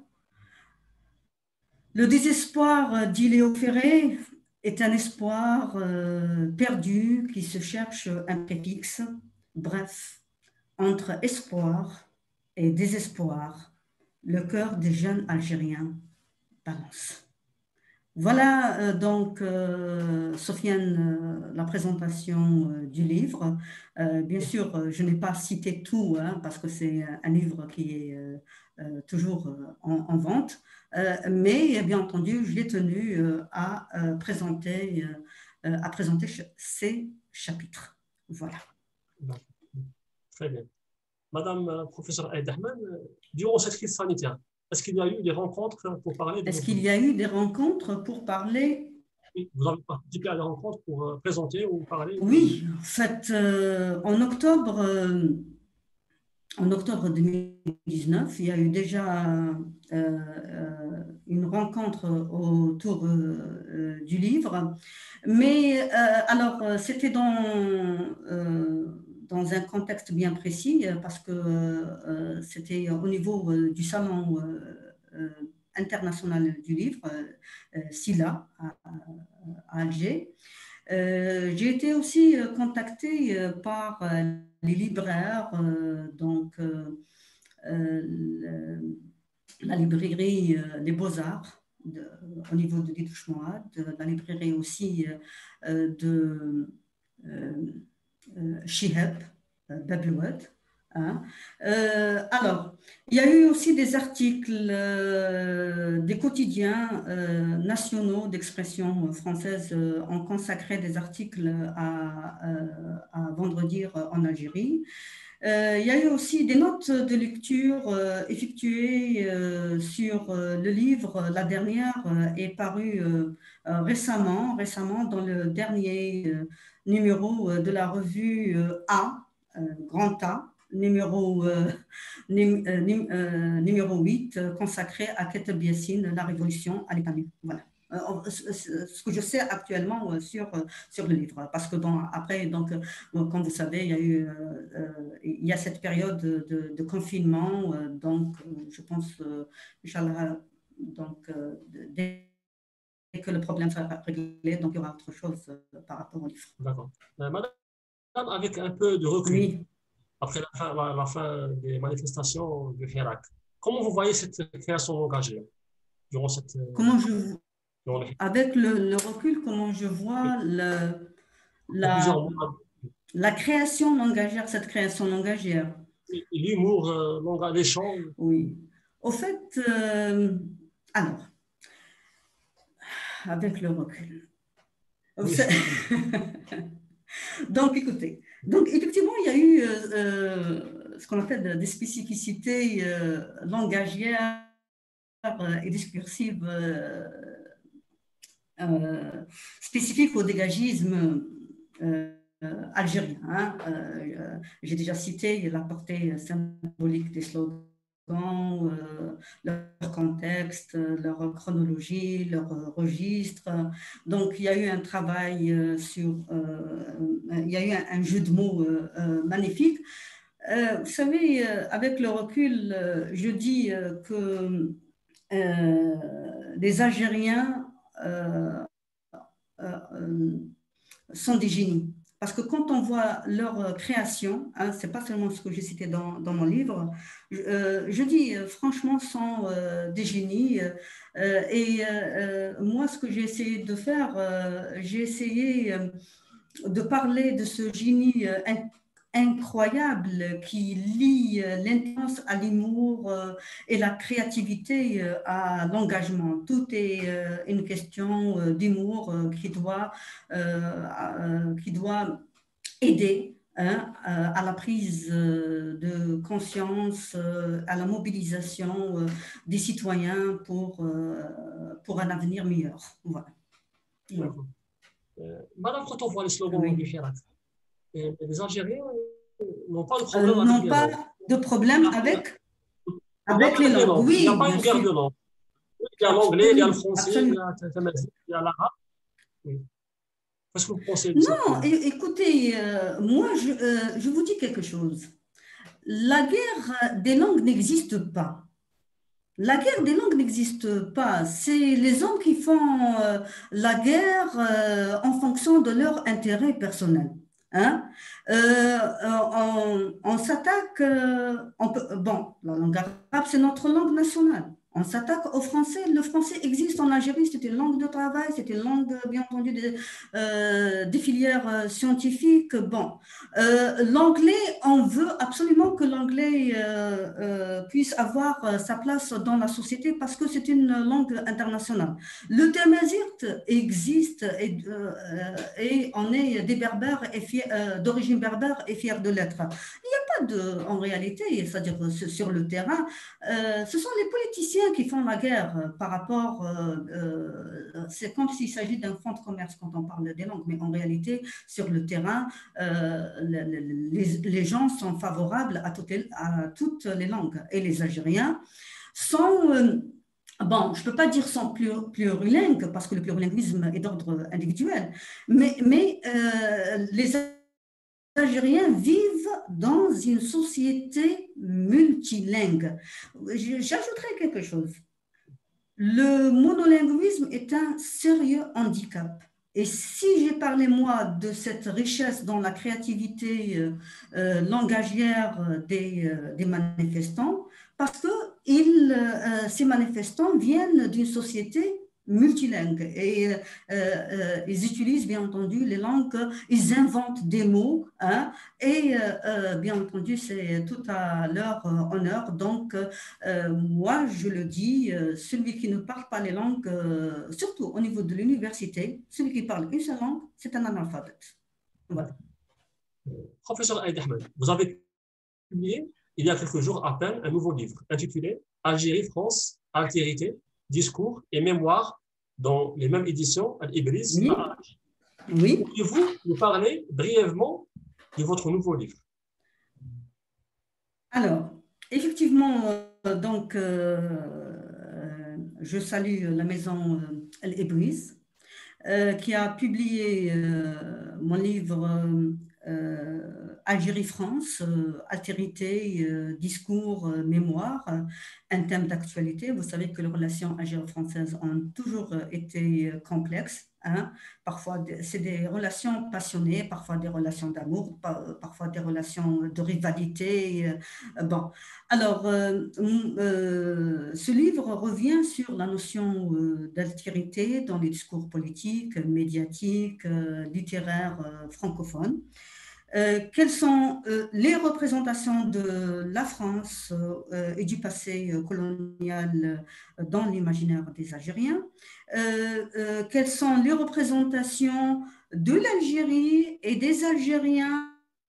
S2: Le désespoir d'Iléo Ferré est un espoir euh, perdu qui se cherche un préfixe. Bref, entre espoir et désespoir, le cœur des jeunes Algériens balance. Voilà euh, donc, euh, Sofiane, euh, la présentation euh, du livre. Euh, bien sûr, euh, je n'ai pas cité tout, hein, parce que c'est un livre qui est euh, euh, toujours euh, en, en vente, euh, mais bien entendu, je l'ai tenu euh, à, euh, présenter, euh, à présenter ces chapitres. Voilà.
S1: Très bien. Madame euh, professeure Aïd Ahmed, durant cette crise sanitaire, est-ce qu'il y a eu des rencontres pour parler de
S2: Est-ce qu'il y a eu des rencontres pour parler?
S1: Oui, vous avez participé à des rencontres pour euh, présenter ou parler?
S2: Oui, en fait, euh, en octobre, euh, en octobre deux mille dix-neuf, il y a eu déjà euh, euh, une rencontre autour euh, du livre. Mais euh, alors, c'était dans, euh, dans un contexte bien précis parce que euh, c'était au niveau euh, du salon euh, international du livre, euh, SILA, à, à Alger. Euh, j'ai été aussi euh, contactée euh, par euh, les libraires, euh, donc euh, le, la librairie euh, des Beaux-Arts au niveau de Guidouche Moad, la librairie aussi euh, de euh, Chihab, Bablouad, Hein. Euh, alors, il y a eu aussi des articles euh, des quotidiens euh, nationaux d'expression française euh, ont consacré des articles à, euh, à Vendredi en Algérie. Euh, il y a eu aussi des notes de lecture euh, effectuées euh, sur euh, le livre. La dernière euh, est parue euh, euh, récemment, récemment dans le dernier euh, numéro euh, de la revue euh, A, euh, Grand A, numéro, euh, num- euh, num- euh, numéro huit, euh, consacré à Keteb Yassine, la révolution à l'état nu. Voilà. Euh, ce ce que je sais actuellement euh, sur, euh, sur le livre. Parce que bon, après, donc, euh, comme vous savez, il y a eu, euh, euh, il y a cette période de, de- de confinement. euh, donc, euh, je pense, euh, Inch'Allah, donc, euh, dès que le problème sera réglé, donc il y aura autre chose euh, par rapport au livre.
S1: D'accord. Euh, madame, avec un peu de recul,
S2: Oui.
S1: après la fin, la, la fin des manifestations du Hirak, comment vous voyez cette création engagée durant cette, euh,
S2: Comment je,
S1: durant les-
S2: avec le, le recul, comment je
S1: il
S2: vois le,
S1: y a
S2: la,
S1: plusieurs mois,
S2: la création langagière, cette création langagière?
S1: l'humour, euh, l'engagement, les chants.
S2: Oui. Au fait, euh, alors, avec le recul. Vous
S1: Oui,
S2: savez- Donc, écoutez, donc effectivement, il y a eu euh, euh, ce qu'on appelle des spécificités euh, langagières euh, et discursives euh, euh, spécifiques au dégagisme euh, euh, algérien. Hein. Euh, J'ai déjà cité la portée symbolique des slogans, euh, leur contexte, leur chronologie, leur euh, registre. Donc, il y a eu un travail euh, sur, euh, il y a eu un, un jeu de mots euh, euh, magnifique. Euh, vous savez, euh, avec le recul, euh, je dis euh, que euh, les Algériens euh, euh, euh, sont des génies. Parce que quand on voit leur création, hein, c'est pas seulement ce que j'ai cité dans, dans mon livre, je, euh, je dis euh, franchement, sont euh, des génies. Euh, et euh, moi, ce que j'ai essayé de faire, euh, j'ai essayé euh, de parler de ce génie euh, incroyable qui lie euh, l'intelligence à l'humour euh, et la créativité euh, à l'engagement. Tout est euh, une question euh, d'humour euh, qui doit, euh, euh, qui doit aider hein, euh, à la prise euh, de conscience, euh, à la mobilisation euh, des citoyens pour, euh, pour un avenir meilleur. Voilà. Oui.
S1: d'accord. Euh, madame, quand on voit les slogans du
S2: Oui.
S1: Hirak, euh, les Algériens euh, n'ont pas de
S2: Euh,
S1: problème avec
S2: n'ont
S1: les
S2: pas
S1: langues.
S2: de
S1: Il y
S2: problème
S1: a, il y a
S2: avec,
S1: problème
S2: avec les
S1: avec les
S2: langues.
S1: langues. Il n'y a
S2: Oui,
S1: pas
S2: bien
S1: une guerre
S2: sûr.
S1: de langues. Il y a l'anglais, il y a le
S2: Absolument,
S1: français, il y
S2: absolument.
S1: a le tamazight, il y a l'arabe. Oui. Qu'est-ce que vous pensez de cette...
S2: Non, é- écoutez, euh, moi, je, euh, je vous dis quelque chose. La guerre des langues n'existe pas. La guerre des langues n'existe pas. C'est les hommes qui font euh, la guerre euh, en fonction de leur intérêt personnel. Hein? Euh, euh, on on s'attaque, euh, on peut- bon, la langue arabe, c'est notre langue nationale. On s'attaque au français. Le français existe en Algérie, c'est une langue de travail, c'est une langue, bien entendu, des, euh, des filières euh, scientifiques. Bon, euh, l'anglais, on veut absolument que l'anglais euh, euh, puisse avoir euh, sa place dans la société parce que c'est une langue internationale. Le tamazight existe et, euh, et on est des berbères et fiers, euh, d'origine berbère et fiers de l'être. Il n'y a pas de, en réalité, c'est-à-dire sur le terrain, euh, ce sont les politiciens qui font la guerre euh, par rapport, euh, euh, c'est comme s'il s'agit d'un fonds de commerce quand on parle des langues, mais en réalité, sur le terrain, euh, les, les, gens sont favorables à toutes les, à toutes les langues. Et les Algériens sont, euh, bon, je ne peux pas dire sont plurilingues, parce que le plurilinguisme est d'ordre individuel, mais, mais euh, les Algériens vivent dans une société multilingue. J'ajouterai quelque chose. Le monolinguisme est un sérieux handicap. Et si j'ai parlé, moi, de cette richesse dans la créativité euh, euh, langagière des, euh, des manifestants, parce que ils, euh, ces manifestants viennent d'une société multilingues et euh, euh, ils utilisent bien entendu les langues, ils inventent des mots hein, et euh, euh, bien entendu c'est tout à leur euh, honneur. Donc euh, moi je le dis, euh, celui qui ne parle pas les langues, euh, surtout au niveau de l'université, celui qui parle une seule langue, c'est un analphabète. Voilà.
S1: Professeur Aïd Ahmed, vous avez publié il y a quelques jours à peine un nouveau livre intitulé Algérie, France, altérité, discours et mémoire dans les mêmes éditions Al-Ibriz.
S2: Oui. Oui.
S1: Pourriez-vous nous parler brièvement de votre nouveau livre?
S2: Alors, effectivement, euh, donc, euh, je salue la maison euh, Al-Ibriz euh, qui a publié euh, mon livre euh, Algérie-France, euh, altérité, euh, discours, euh, mémoire, euh, un thème d'actualité. Vous savez que les relations algéro-françaises ont toujours euh, été complexes. Hein. Parfois, c'est des relations passionnées, parfois des relations d'amour, parfois des relations de rivalité. Euh, bon, alors, euh, euh, ce livre revient sur la notion euh, d'altérité dans les discours politiques, médiatiques, euh, littéraires euh, francophones. Euh, quelles sont euh, les représentations de la France euh, et du passé euh, colonial euh, dans l'imaginaire des Algériens? Euh, euh, quelles sont les représentations de l'Algérie et des Algériens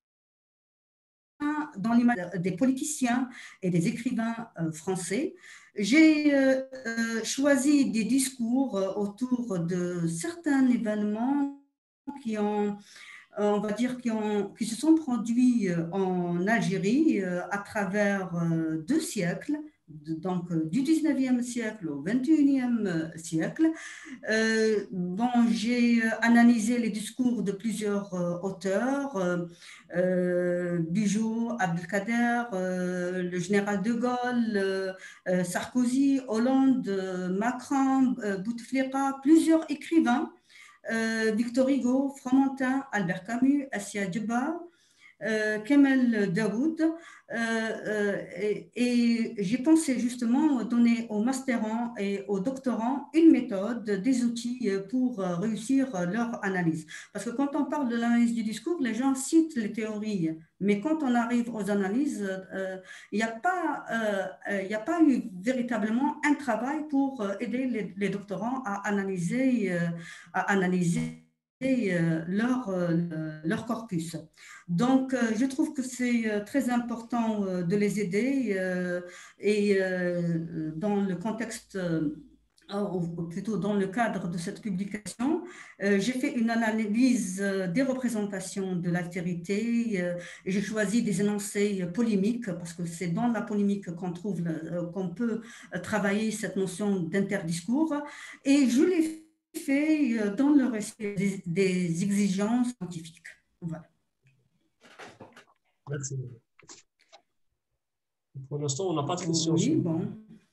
S2: dans l'imaginaire des politiciens et des écrivains euh, français? J'ai euh, euh, choisi des discours euh, autour de certains événements qui ont on va dire, qui, ont, qui se sont produits en Algérie à travers deux siècles, donc du dix-neuvième siècle au vingt et unième siècle. Euh, bon, j'ai analysé les discours de plusieurs auteurs, euh, Bugeaud, Abdelkader, euh, le général de Gaulle, euh, Sarkozy, Hollande, Macron, euh, Bouteflika, plusieurs écrivains. Euh, Victor Hugo, Fromentin, Albert Camus, Assia Djebba, euh, Kemel Daoud. Euh, euh, et, et j'ai pensé justement donner aux masterants et aux doctorants une méthode, des outils pour réussir leur analyse. Parce que quand on parle de l'analyse du discours, les gens citent les théories, mais quand on arrive aux analyses, euh, il n'y a pas, euh, il n'y a pas eu véritablement un travail pour aider les, les doctorants à analyser, euh, à analyser euh, leur, euh, leur corpus. Donc, euh, je trouve que c'est euh, très important euh, de les aider euh, et euh, dans le contexte, euh, ou plutôt dans le cadre de cette publication, euh, j'ai fait une analyse euh, des représentations de l'altérité euh, et j'ai choisi des énoncés polémiques parce que c'est dans la polémique qu'on trouve, euh, qu'on peut travailler cette notion d'interdiscours et je l'ai fait dans le respect des, des exigences scientifiques. Voilà.
S1: Merci. Pour l'instant, on n'a pas de questions.
S2: Oui, bon.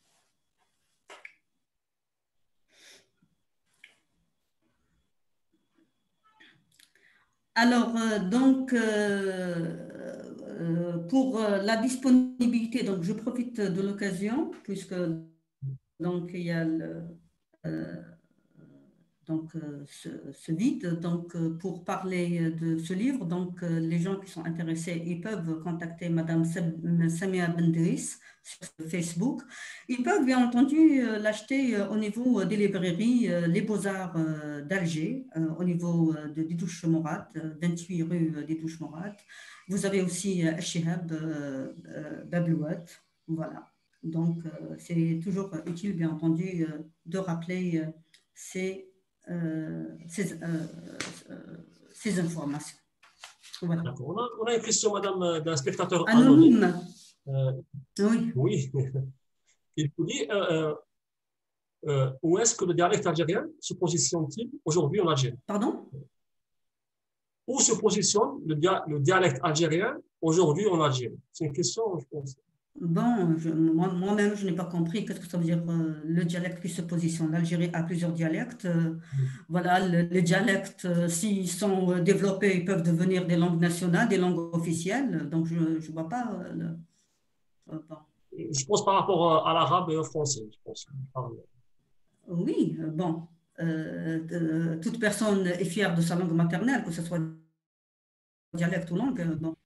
S2: Alors, euh, donc, euh, euh, pour euh, la disponibilité, donc je profite de l'occasion, puisque donc il y a le, euh, donc, euh, ce, ce vide. Donc, euh, pour parler de ce livre, donc, euh, les gens qui sont intéressés, ils peuvent contacter Madame Samia Bendris sur Facebook. Ils peuvent, bien entendu, euh, l'acheter euh, au niveau des librairies euh, Les Beaux-Arts euh, d'Alger, euh, au niveau euh, de Didouche Mourad, euh, vingt-huit rue euh, Didouche Mourad. Vous avez aussi euh, Chihab euh, euh, Bablouat. Voilà. Donc, euh, c'est toujours utile, bien entendu, euh, de rappeler euh, ces Euh, ces, euh, euh, ces informations. Voilà.
S1: D'accord. On a, on a une question, madame, d'un spectateur
S2: anonyme.
S1: anonyme. Euh,
S2: oui.
S1: Oui. Il vous dit euh, euh, où est-ce que le dialecte algérien se positionne-t-il aujourd'hui en Algérie?
S2: Pardon?
S1: Où se positionne le, dia le dialecte algérien aujourd'hui en Algérie? C'est une question, je pense.
S2: Bon, je, moi, moi-même, je n'ai pas compris qu'est-ce que ça veut dire euh, le dialecte qui se positionne. L'Algérie a plusieurs dialectes. Euh, mm. Voilà, le, les dialectes, euh, s'ils sont euh, développés, ils peuvent devenir des langues nationales, des langues officielles. Donc, je ne vois pas. Euh, le,
S1: euh, bon. Je pense par rapport à l'arabe et au français, je pense.
S2: Oui, euh, bon, euh, euh, toute personne est fière de sa langue maternelle, que ce soit dialecte ou langue. euh, Bon.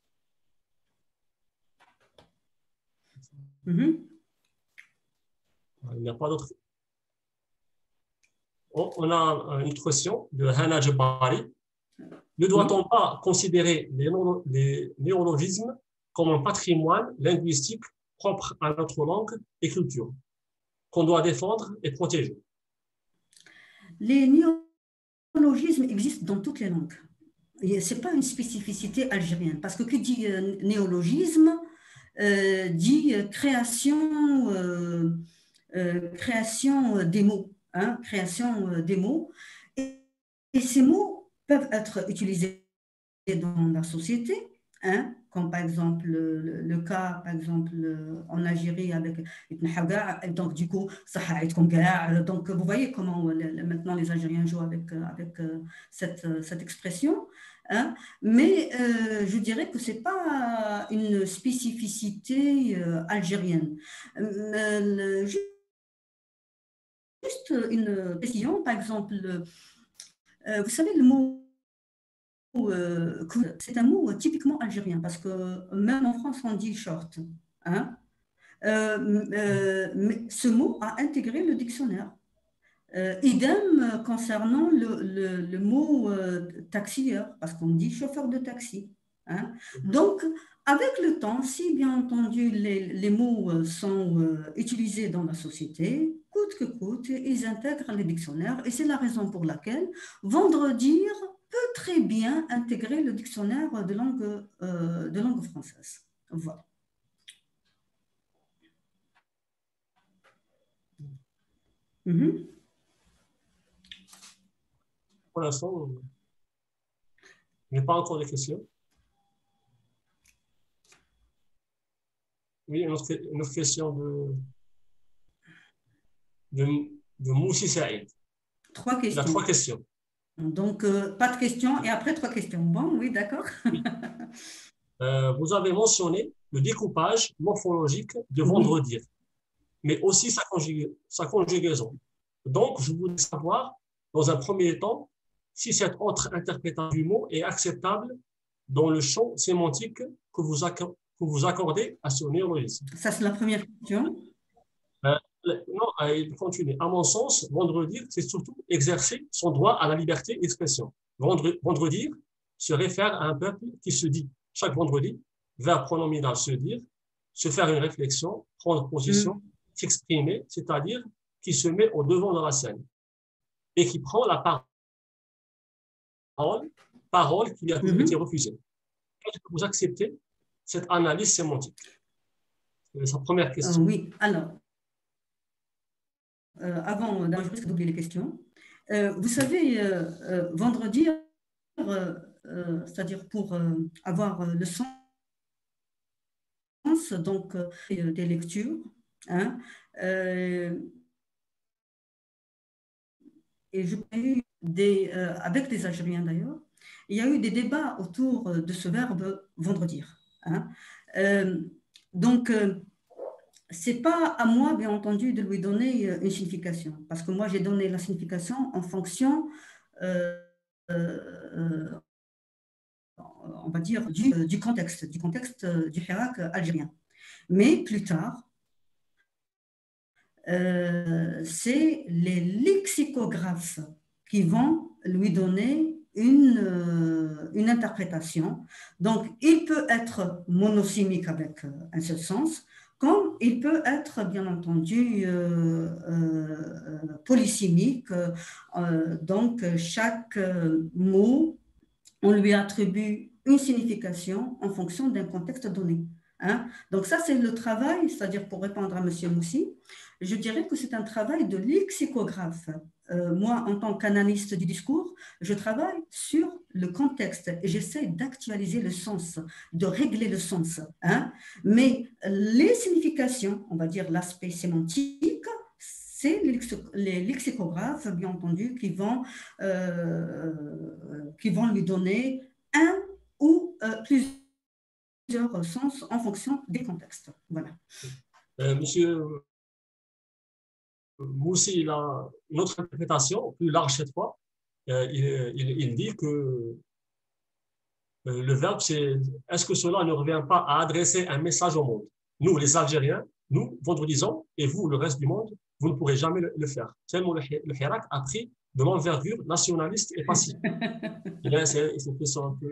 S2: Mhm.
S1: Il n'y a pas d'autre. On on a une autre question de Hannah Jabari. Ne doit-on
S2: Oui.
S1: pas considérer les, néo- les néologismes comme un patrimoine linguistique propre à notre langue et culture, qu'on doit défendre et protéger?
S2: Les néologismes existent dans toutes les langues. Ce n'est pas une spécificité algérienne, parce que qui dit euh, néologisme euh, dit euh, création, euh, euh, création des mots, hein, création euh, des mots. Et, et ces mots peuvent être utilisés dans la société, hein, comme par exemple le, le cas, par exemple, en Algérie avec Ibn Haga, donc du coup, donc vous voyez comment maintenant les Algériens jouent avec, avec cette, cette expression, hein, mais euh, je dirais que ce n'est pas une spécificité euh, algérienne. Euh, juste une précision, par exemple, euh, vous savez le mot euh, c'est un mot typiquement algérien parce que même en France on dit short, hein. Euh, euh, mais ce mot a intégré le dictionnaire. Euh, idem concernant le, le, le mot euh, taxieur, parce qu'on dit chauffeur de taxi, hein. Donc, avec le temps, si bien entendu les, les mots sont euh, utilisés dans la société, coûte que coûte, ils intègrent les dictionnaires et c'est la raison pour laquelle vendre dire peut très bien intégrer le dictionnaire de langue, euh, de langue française. Voilà. Mm-hmm.
S1: Pour l'instant, il n'y a pas encore de questions. Oui, une autre, une autre question de, de, de Moussi Saïd.
S2: Trois
S1: Il a trois
S2: questions.
S1: questions.
S2: Donc, euh, pas de questions et après trois questions. Bon, oui, d'accord.
S1: Oui. Euh, vous avez mentionné le découpage morphologique de
S2: Oui.
S1: vendredi, mais aussi sa, conjug sa conjugaison. Donc, je voulais savoir, dans un premier temps, si cette autre interprétation du mot est acceptable dans le champ sémantique que vous, que vous accordez à ce néologisme.
S2: Ça, c'est la première question.
S1: Euh, non, euh, il continue. À mon sens, vendredi, c'est surtout exercer son droit à la liberté d'expression. Vendre, vendredi se réfère à un peuple qui se dit chaque vendredi, verbe pronominal se dire, se faire une réflexion, prendre position,
S2: Mm.
S1: s'exprimer, c'est-à-dire qui se met au devant de la scène et qui prend la parole, parole qui lui a toujours été
S2: Mm-hmm.
S1: refusée. Est-ce que vous acceptez cette analyse sémantique? C'est sa première
S2: Euh,
S1: question.
S2: oui, alors, euh, avant, je risque d'oublier les questions. Euh, vous savez, euh, euh, vendredi, euh, euh, c'est-à-dire pour euh, avoir le sens donc, euh, des lectures, hein, euh, et je eu des, euh, avec les Algériens d'ailleurs, il y a eu des débats autour de ce verbe vendredi, hein. Euh, donc, euh, c'est pas à moi, bien entendu, de lui donner une signification, parce que moi, j'ai donné la signification en fonction, euh, euh, on va dire, du, du contexte, du contexte du Hirak algérien. Mais plus tard, euh, c'est les lexicographes qui vont lui donner une, euh, une interprétation. Donc, il peut être monosémique avec un seul sens, comme il peut être, bien entendu, euh, euh, polysémique. Euh, donc, chaque mot, on lui attribue une signification en fonction d'un contexte donné. Hein? Donc ça, c'est le travail, c'est-à-dire pour répondre à M. Moussi, je dirais que c'est un travail de lexicographe. Euh, moi, en tant qu'analyste du discours, je travaille sur le contexte et j'essaie d'actualiser le sens, de régler le sens. Hein? Mais les significations, on va dire l'aspect sémantique, c'est les lexicographes, bien entendu, qui vont, euh, qui vont lui donner un ou euh, plusieurs sens en fonction des contextes. Voilà.
S1: Euh, monsieur Moussi, il a une autre interprétation, plus large cette fois. Euh, il, il, il dit que euh, le verbe, c'est est-ce que cela ne revient pas à adresser un message au monde? Nous, les Algériens, nous, vendredisons, et vous, le reste du monde, vous ne pourrez jamais le, le faire. Tellement le, le Hirak a pris de l'envergure nationaliste et pacifique. Il a s'est fait ça un peu.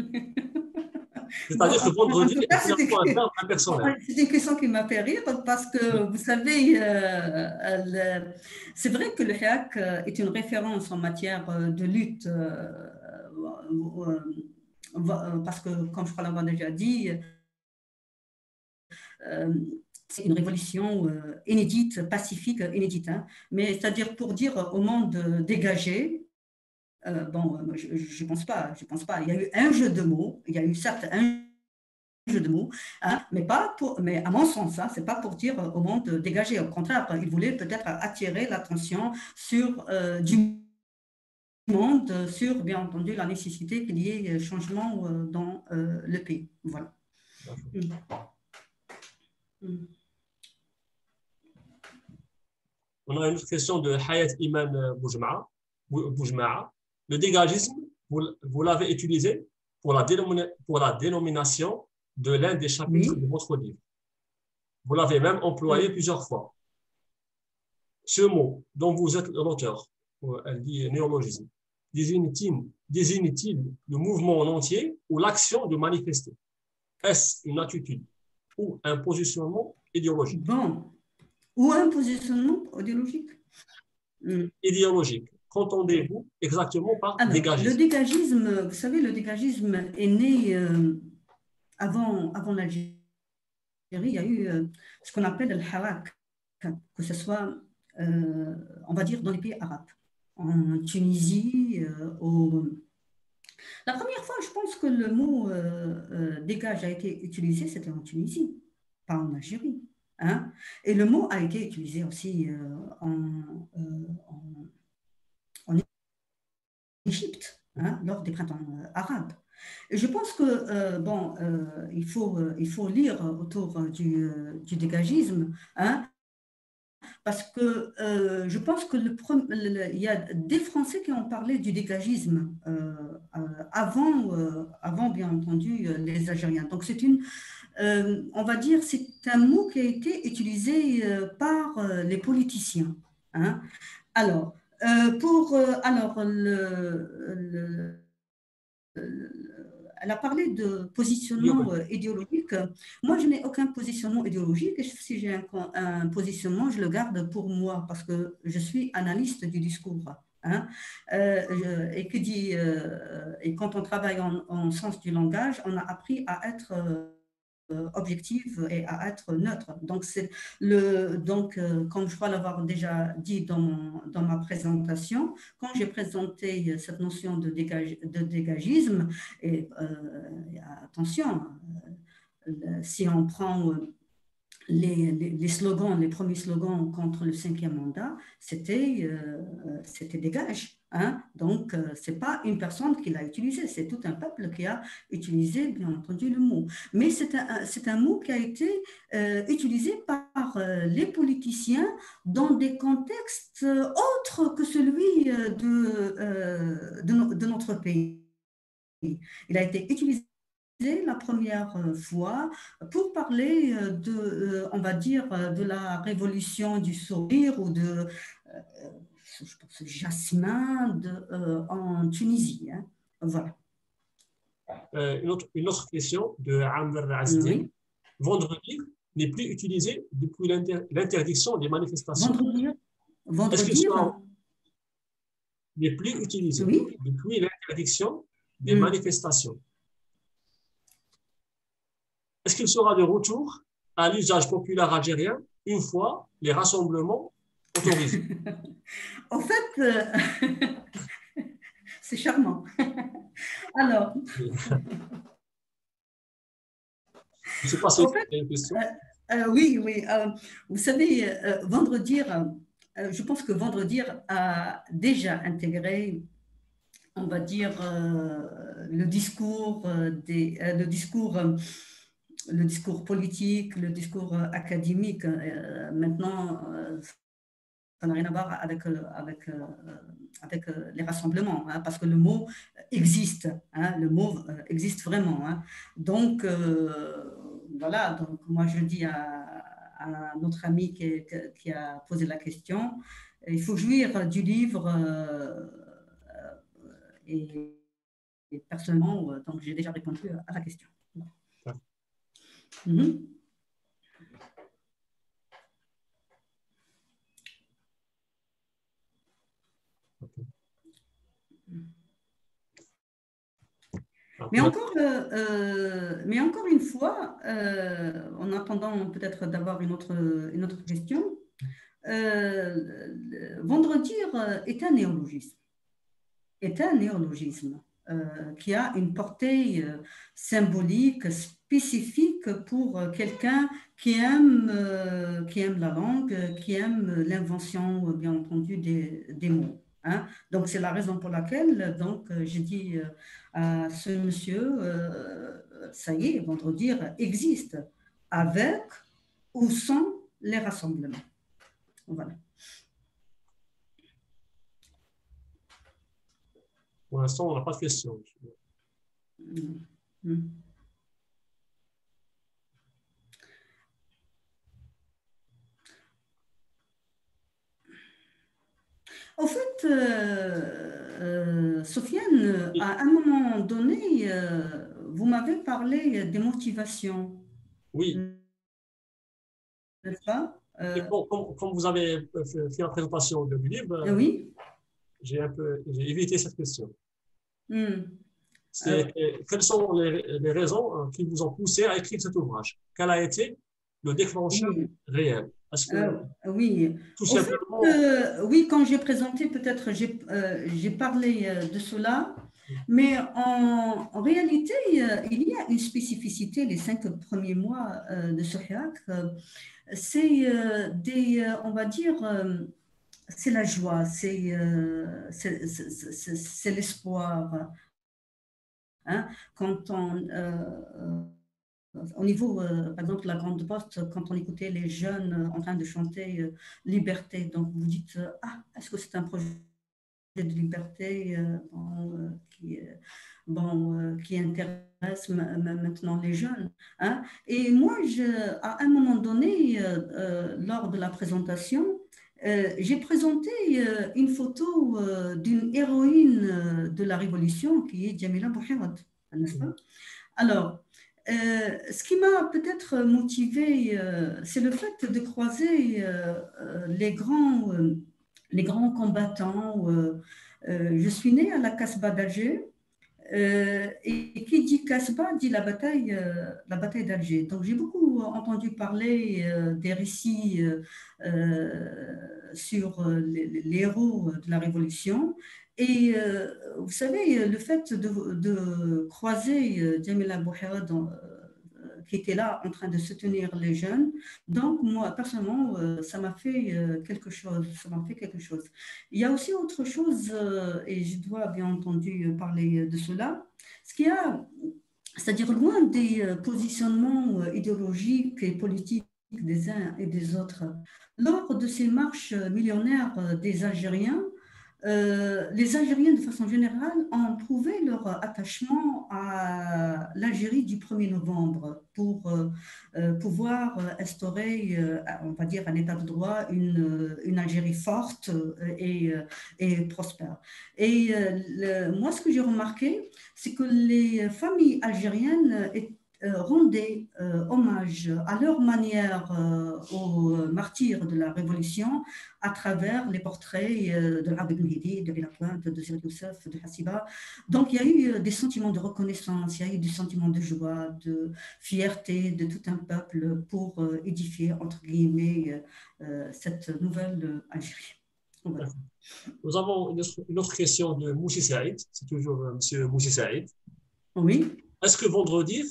S2: Bon,
S1: C'est-à-dire que
S2: en, en
S1: vendredi
S2: tout
S1: est
S2: cas,
S1: pour la
S2: c'était
S1: fois un verbe impersonnel.
S2: c'est une question qui m'a fait rire parce que, vous savez, euh, le- c'est vrai que le Hirak euh, est une référence en matière euh, de lutte, euh, euh, euh, parce que, comme je crois l'avoir déjà dit, euh, c'est une révolution euh, inédite, pacifique, inédite. Hein. Mais c'est-à-dire pour dire au monde dégagé, euh, bon, je ne pense pas, je pense pas. Il y a eu un jeu de mots, il y a eu certes un jeu de mots, hein, mais, pas pour, mais à mon sens, hein, ce n'est pas pour dire au monde dégagé. Au contraire, il voulait peut-être attirer l'attention sur euh, du monde, sur, bien entendu, la nécessité qu'il y ait changement euh, dans euh, le pays. Voilà. Mm. Mm.
S1: On a une autre question de Hayat Iman Boujma'a. Boujma'a. Le dégagisme, vous, vous l'avez utilisé pour la, pour la dénomination de l'un des chapitres
S2: Oui.
S1: de votre livre. Vous l'avez même employé
S2: Oui.
S1: plusieurs fois. Ce mot dont vous êtes l'auteur, elle dit néologisme, désigne-t-il désigne le mouvement en entier ou l'action de manifester? Est-ce une attitude ou un positionnement idéologique?
S2: Bon. Ou un positionnement idéologique. Mm.
S1: Idéologique. Qu'entendez-vous exactement par
S2: Alors, le
S1: dégagisme?
S2: dégagisme, vous savez, le dégagisme est né euh, avant, avant l'Algérie. Il y a eu euh, ce qu'on appelle le harak, que ce soit, euh, on va dire, dans les pays arabes. En Tunisie, euh, au... La première fois, je pense que le mot euh, euh, dégage a été utilisé, c'était en Tunisie, pas en Algérie. Hein? Et le mot a été utilisé aussi euh, en, euh, en, en Égypte, hein, lors des printemps euh, arabes. Et je pense que, euh, bon, euh, il, faut, euh, il faut lire autour du, euh, du dégagisme, hein, parce que euh, je pense que le, le, il y a des Français qui ont parlé du dégagisme euh, euh, avant, euh, avant, bien entendu, les Algériens. Donc, c'est une, euh, on va dire, c'est un mot qui a été utilisé euh, par euh, les politiciens. Hein. Alors, euh, pour, euh, alors le, le, elle a parlé de positionnement euh, idéologique. Moi, je n'ai aucun positionnement idéologique. Et si j'ai un, un positionnement, je le garde pour moi parce que je suis analyste du discours. Hein. Euh, je, et, que dit, euh, et quand on travaille en, en sens du langage, on a appris à être euh, objective et à être neutre. Donc, c'est le, donc euh, comme je crois l'avoir déjà dit dans, mon, dans ma présentation, quand j'ai présenté cette notion de, dégage, de dégagisme, et euh, attention, euh, si on prend les, les, les slogans, les premiers slogans contre le cinquième mandat, c'était euh, c'était dégage. Hein? Donc, euh, ce n'est pas une personne qui l'a utilisé, c'est tout un peuple qui a utilisé, bien entendu, le mot. Mais c'est un, c'est un mot qui a été euh, utilisé par euh, les politiciens dans des contextes autres que celui de, euh, de, de notre pays. Il a été utilisé la première fois pour parler de, on va dire, de la révolution du sourire ou de, je pense, jasmin de, euh, en Tunisie. Hein. Voilà.
S1: Euh, une, autre, une autre question de Amr Azdin.
S2: Oui.
S1: Vendredi n'est plus utilisé depuis l'interdiction des manifestations.
S2: Vendredi.
S1: Est-ce qu'il
S2: Vendredi.
S1: sera n'est plus utilisé
S2: Oui.
S1: depuis l'interdiction des
S2: Mm.
S1: manifestations? Est-ce qu'il sera de retour à l'usage populaire algérien une fois les rassemblements autorisés?
S2: En fait, euh, c'est charmant. Alors,
S1: Je ne sais pas si
S2: en fait,
S1: c'est une question.
S2: Euh, euh, oui, oui. Euh, vous savez, euh, Vendredi, euh, je pense que Vendredi a déjà intégré, on va dire, euh, le discours, euh, des, euh, le discours, euh, le discours politique, le discours euh, académique. Euh, maintenant, euh, Ça n'a rien à voir avec, avec, avec les rassemblements, hein, parce que le mot existe, hein, le mot existe vraiment. Hein. Donc, euh, voilà, donc moi je dis à, à notre ami qui, qui a posé la question, il faut jouir du livre euh, et, et personnellement, donc j'ai déjà répondu à la question. Mm-hmm. Okay. Mais encore, euh, euh, mais encore une fois, euh, en attendant peut-être d'avoir une autre, une autre question, euh, vendredir est un néologisme, est un néologisme euh, qui a une portée euh, symbolique spécifique pour quelqu'un qui aime, euh, qui aime la langue, qui aime l'invention, bien entendu, des, des mots. Hein. Donc, c'est la raison pour laquelle donc, j'ai dit euh, à ce monsieur, euh, ça y est, vendredir existe avec ou sans les rassemblements. Voilà.
S1: Pour l'instant, on n'a pas de questions.
S2: Mmh. Mmh. Au fait, euh, euh, Sofiane, à un moment donné, euh, vous m'avez parlé des motivations,
S1: Oui.
S2: n'est-ce pas?
S1: Et comme, comme, comme vous avez fait la présentation du livre,
S2: oui.
S1: j'ai un peu j'ai évité cette question.
S2: Mm.
S1: C'est, euh, quelles sont les, les raisons qui vous ont poussé à écrire cet ouvrage? Quel a été le déclencheur oui. réel? Parce que,
S2: euh, oui.
S1: Tout
S2: Au
S1: simplement,
S2: fait, euh, oui, quand j'ai présenté, peut-être j'ai euh, j'ai parlé de cela, mais en, en réalité, il y a une spécificité les cinq premiers mois de Sohiak. C'est euh, des, on va dire, euh, c'est la joie, c'est euh, l'espoir. Hein, quand on, euh, au niveau, euh, par exemple, la Grande Poste, quand on écoutait les jeunes en train de chanter euh, Liberté, donc vous dites, euh, ah, est-ce que c'est un projet de liberté euh, bon, euh, qui, euh, bon, euh, qui intéresse maintenant les jeunes. Hein. Et moi, je, à un moment donné, euh, euh, lors de la présentation, euh, j'ai présenté euh, une photo euh, d'une héroïne euh, de la Révolution qui est Jamila Bouhirat, n'est-ce pas? Alors, euh, ce qui m'a peut-être motivée, euh, c'est le fait de croiser euh, les grands... Euh, les grands combattants. Euh, euh, je suis née à la Casbah d'Alger euh, et qui dit Casbah dit la bataille, euh, la bataille d'Alger. Donc j'ai beaucoup entendu parler euh, des récits euh, sur les, les, héros de la Révolution. Et euh, vous savez, le fait de, de croiser euh, Jamila Bouhirat dans qui était là en train de soutenir les jeunes. Donc, moi, personnellement, euh, ça m'a fait euh, quelque chose. Ça m'a fait quelque chose. Il y a aussi autre chose, euh, et je dois bien entendu parler de cela, ce qu'il y a, c'est-à-dire loin des positionnements idéologiques et politiques des uns et des autres. Lors de ces marches millionnaires des Algériens, Euh, les Algériens, de façon générale, ont prouvé leur attachement à l'Algérie du premier novembre pour euh, pouvoir instaurer, euh, on va dire, un état de droit, une, une Algérie forte et, et prospère. Et euh, le, moi, ce que j'ai remarqué, c'est que les familles algériennes étaient rendaient euh, hommage à leur manière euh, aux martyrs de la Révolution à travers les portraits euh, de l'Abd Mehdi, de Villapointe, de Zir Youssef, de Hassiba. Donc il y a eu des sentiments de reconnaissance, il y a eu des sentiments de joie, de fierté de tout un peuple pour euh, édifier, entre guillemets, euh, cette nouvelle Algérie.
S1: Voilà. Nous avons une autre, une autre question de Moussi Saïd, c'est toujours euh, M. Moussi Saïd.
S2: Oui.
S1: Est-ce que vendredi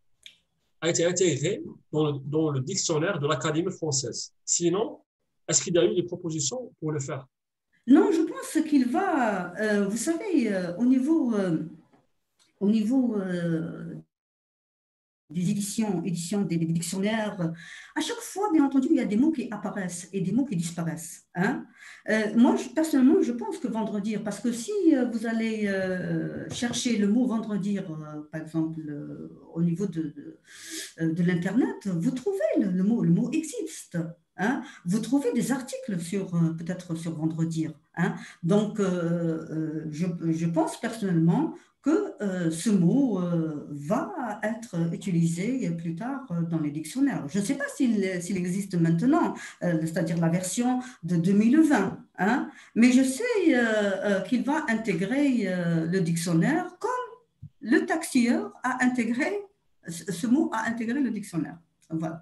S1: a été intégré dans le, dans le dictionnaire de l'Académie française? Sinon, est-ce qu'il y a eu des propositions pour le faire?
S2: Non, je pense qu'il va, euh, vous savez, euh, au niveau, euh, au niveau euh, des éditions, éditions des, des dictionnaires, à chaque fois, bien entendu, il y a des mots qui apparaissent et des mots qui disparaissent. Hein. Euh, moi, je, personnellement, je pense que vendredi, parce que si euh, vous allez euh, chercher le mot vendredi, euh, par exemple, euh, au niveau de, de, de l'Internet, vous trouvez le, le mot, le mot existe. Hein. Vous trouvez des articles sur euh, peut-être sur vendredi. Hein. Donc, euh, euh, je, je pense personnellement que euh, ce mot euh, va être utilisé plus tard euh, dans les dictionnaires. Je ne sais pas s'il s'il existe maintenant, euh, c'est-à-dire la version de deux mille vingt, hein, mais je sais euh, euh, qu'il va intégrer euh, le dictionnaire comme le taxieur a intégré, ce, ce mot a intégré le dictionnaire. Voilà.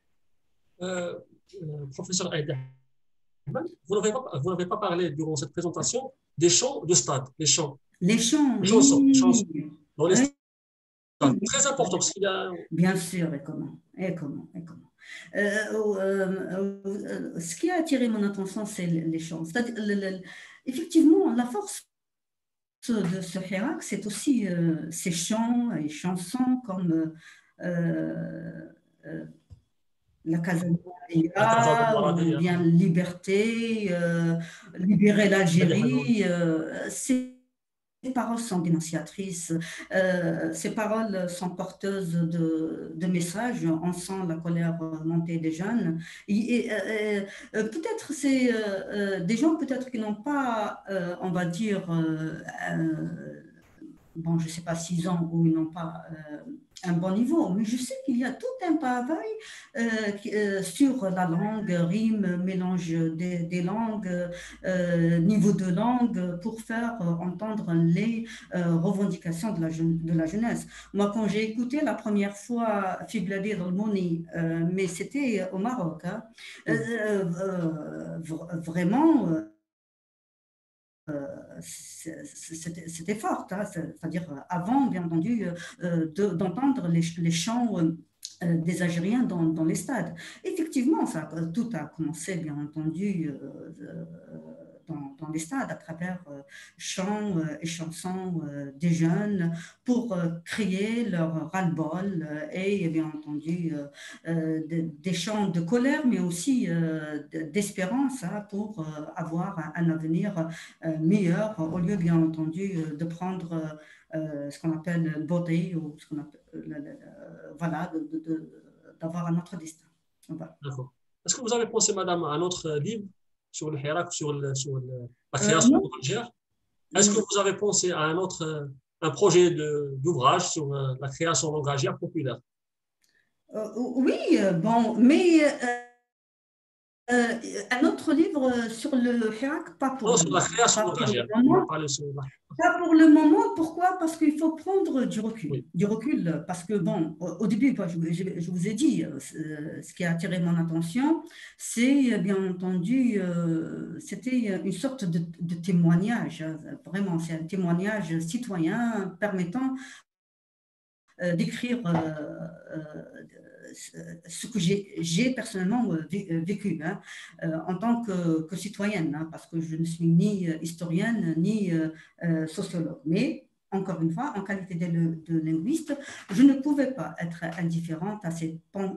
S1: Euh, euh, professeur Aïda, vous n'avez pas, vous n'avez pas parlé durant cette présentation des chants de stade, les chants,
S2: Les chants,
S1: les chansons, les chansons
S2: oui.
S1: dans les
S2: Oui.
S1: stades. Très important parce qu'il y a.
S2: Bien sûr, et comment, et comment, et comment. Euh, euh, euh, ce qui a attiré mon attention, c'est les chants. C'est-à-dire, le, le, effectivement, la force de ce Hirak, c'est aussi euh, ces chants et chansons comme euh, euh, la
S1: La Casa de
S2: Casamance ou
S1: Maravilla,
S2: bien Liberté, euh, libérer l'Algérie. Euh, c'est Ces paroles sont dénonciatrices, euh, ces paroles sont porteuses de, de messages. On sent la colère monter des jeunes. Et, et, euh, euh, peut-être c'est euh, euh, des gens peut-être qui n'ont pas, euh, on va dire, euh, euh, bon, je ne sais pas, six ans ou ils n'ont pas euh, un bon niveau, mais je sais qu'il y a tout un travail euh, qui, euh, sur la langue, rime, mélange des, des langues, euh, niveau de langue, pour faire euh, entendre les euh, revendications de la, de la jeunesse. Moi, quand j'ai écouté la première fois Fibladé dans le Moni, euh, mais c'était au Maroc, hein, euh, euh, vraiment... Euh, c'était fort, hein, c'est-à-dire avant, bien entendu, euh, d'entendre les, les chants euh, des Algériens dans, dans les stades. Effectivement, ça, tout a commencé, bien entendu, euh, dans, dans les stades à travers euh, chants euh, et chansons euh, des jeunes pour euh, créer leur ras-le-bol euh, et, bien entendu, euh, euh, des, des chants de colère, mais aussi euh, d'espérance hein, pour euh, avoir un, un avenir euh, meilleur, au lieu, bien entendu, de prendre euh, ce qu'on appelle le body ou ce qu'on appelle, le, le, voilà, de, de, d'avoir un autre destin. Voilà.
S1: D'accord. Est-ce que vous avez pensé, madame, à un autre livre sur le Hirak, sur, le, sur le, la
S2: Euh,
S1: création
S2: non.
S1: de l'Algérie? Est-ce que vous avez pensé à un autre un projet d'ouvrage sur euh, la création langagière populaire?
S2: Euh, oui, bon, mais euh, Euh, un autre livre sur le Hirak, pas pour
S1: Non,
S2: le
S1: sur la
S2: moment.
S1: création
S2: Pas pour le
S1: langagière. On va
S2: moment.
S1: parler sur la...
S2: Pas pour le moment. Pourquoi? Parce qu'il faut prendre du recul.
S1: Oui.
S2: Du recul, parce que, bon, au, au début, je, je, je, vous ai dit, euh, ce qui a attiré mon attention, c'est bien entendu, euh, c'était une sorte de, de témoignage. Vraiment, c'est un témoignage citoyen permettant euh, d'écrire euh, euh, ce que j'ai personnellement vécu hein, euh, en tant que, que citoyenne, hein, parce que je ne suis ni historienne ni euh, sociologue. Mais, encore une fois, en qualité de, de linguiste, je ne pouvais pas être indifférente à ces,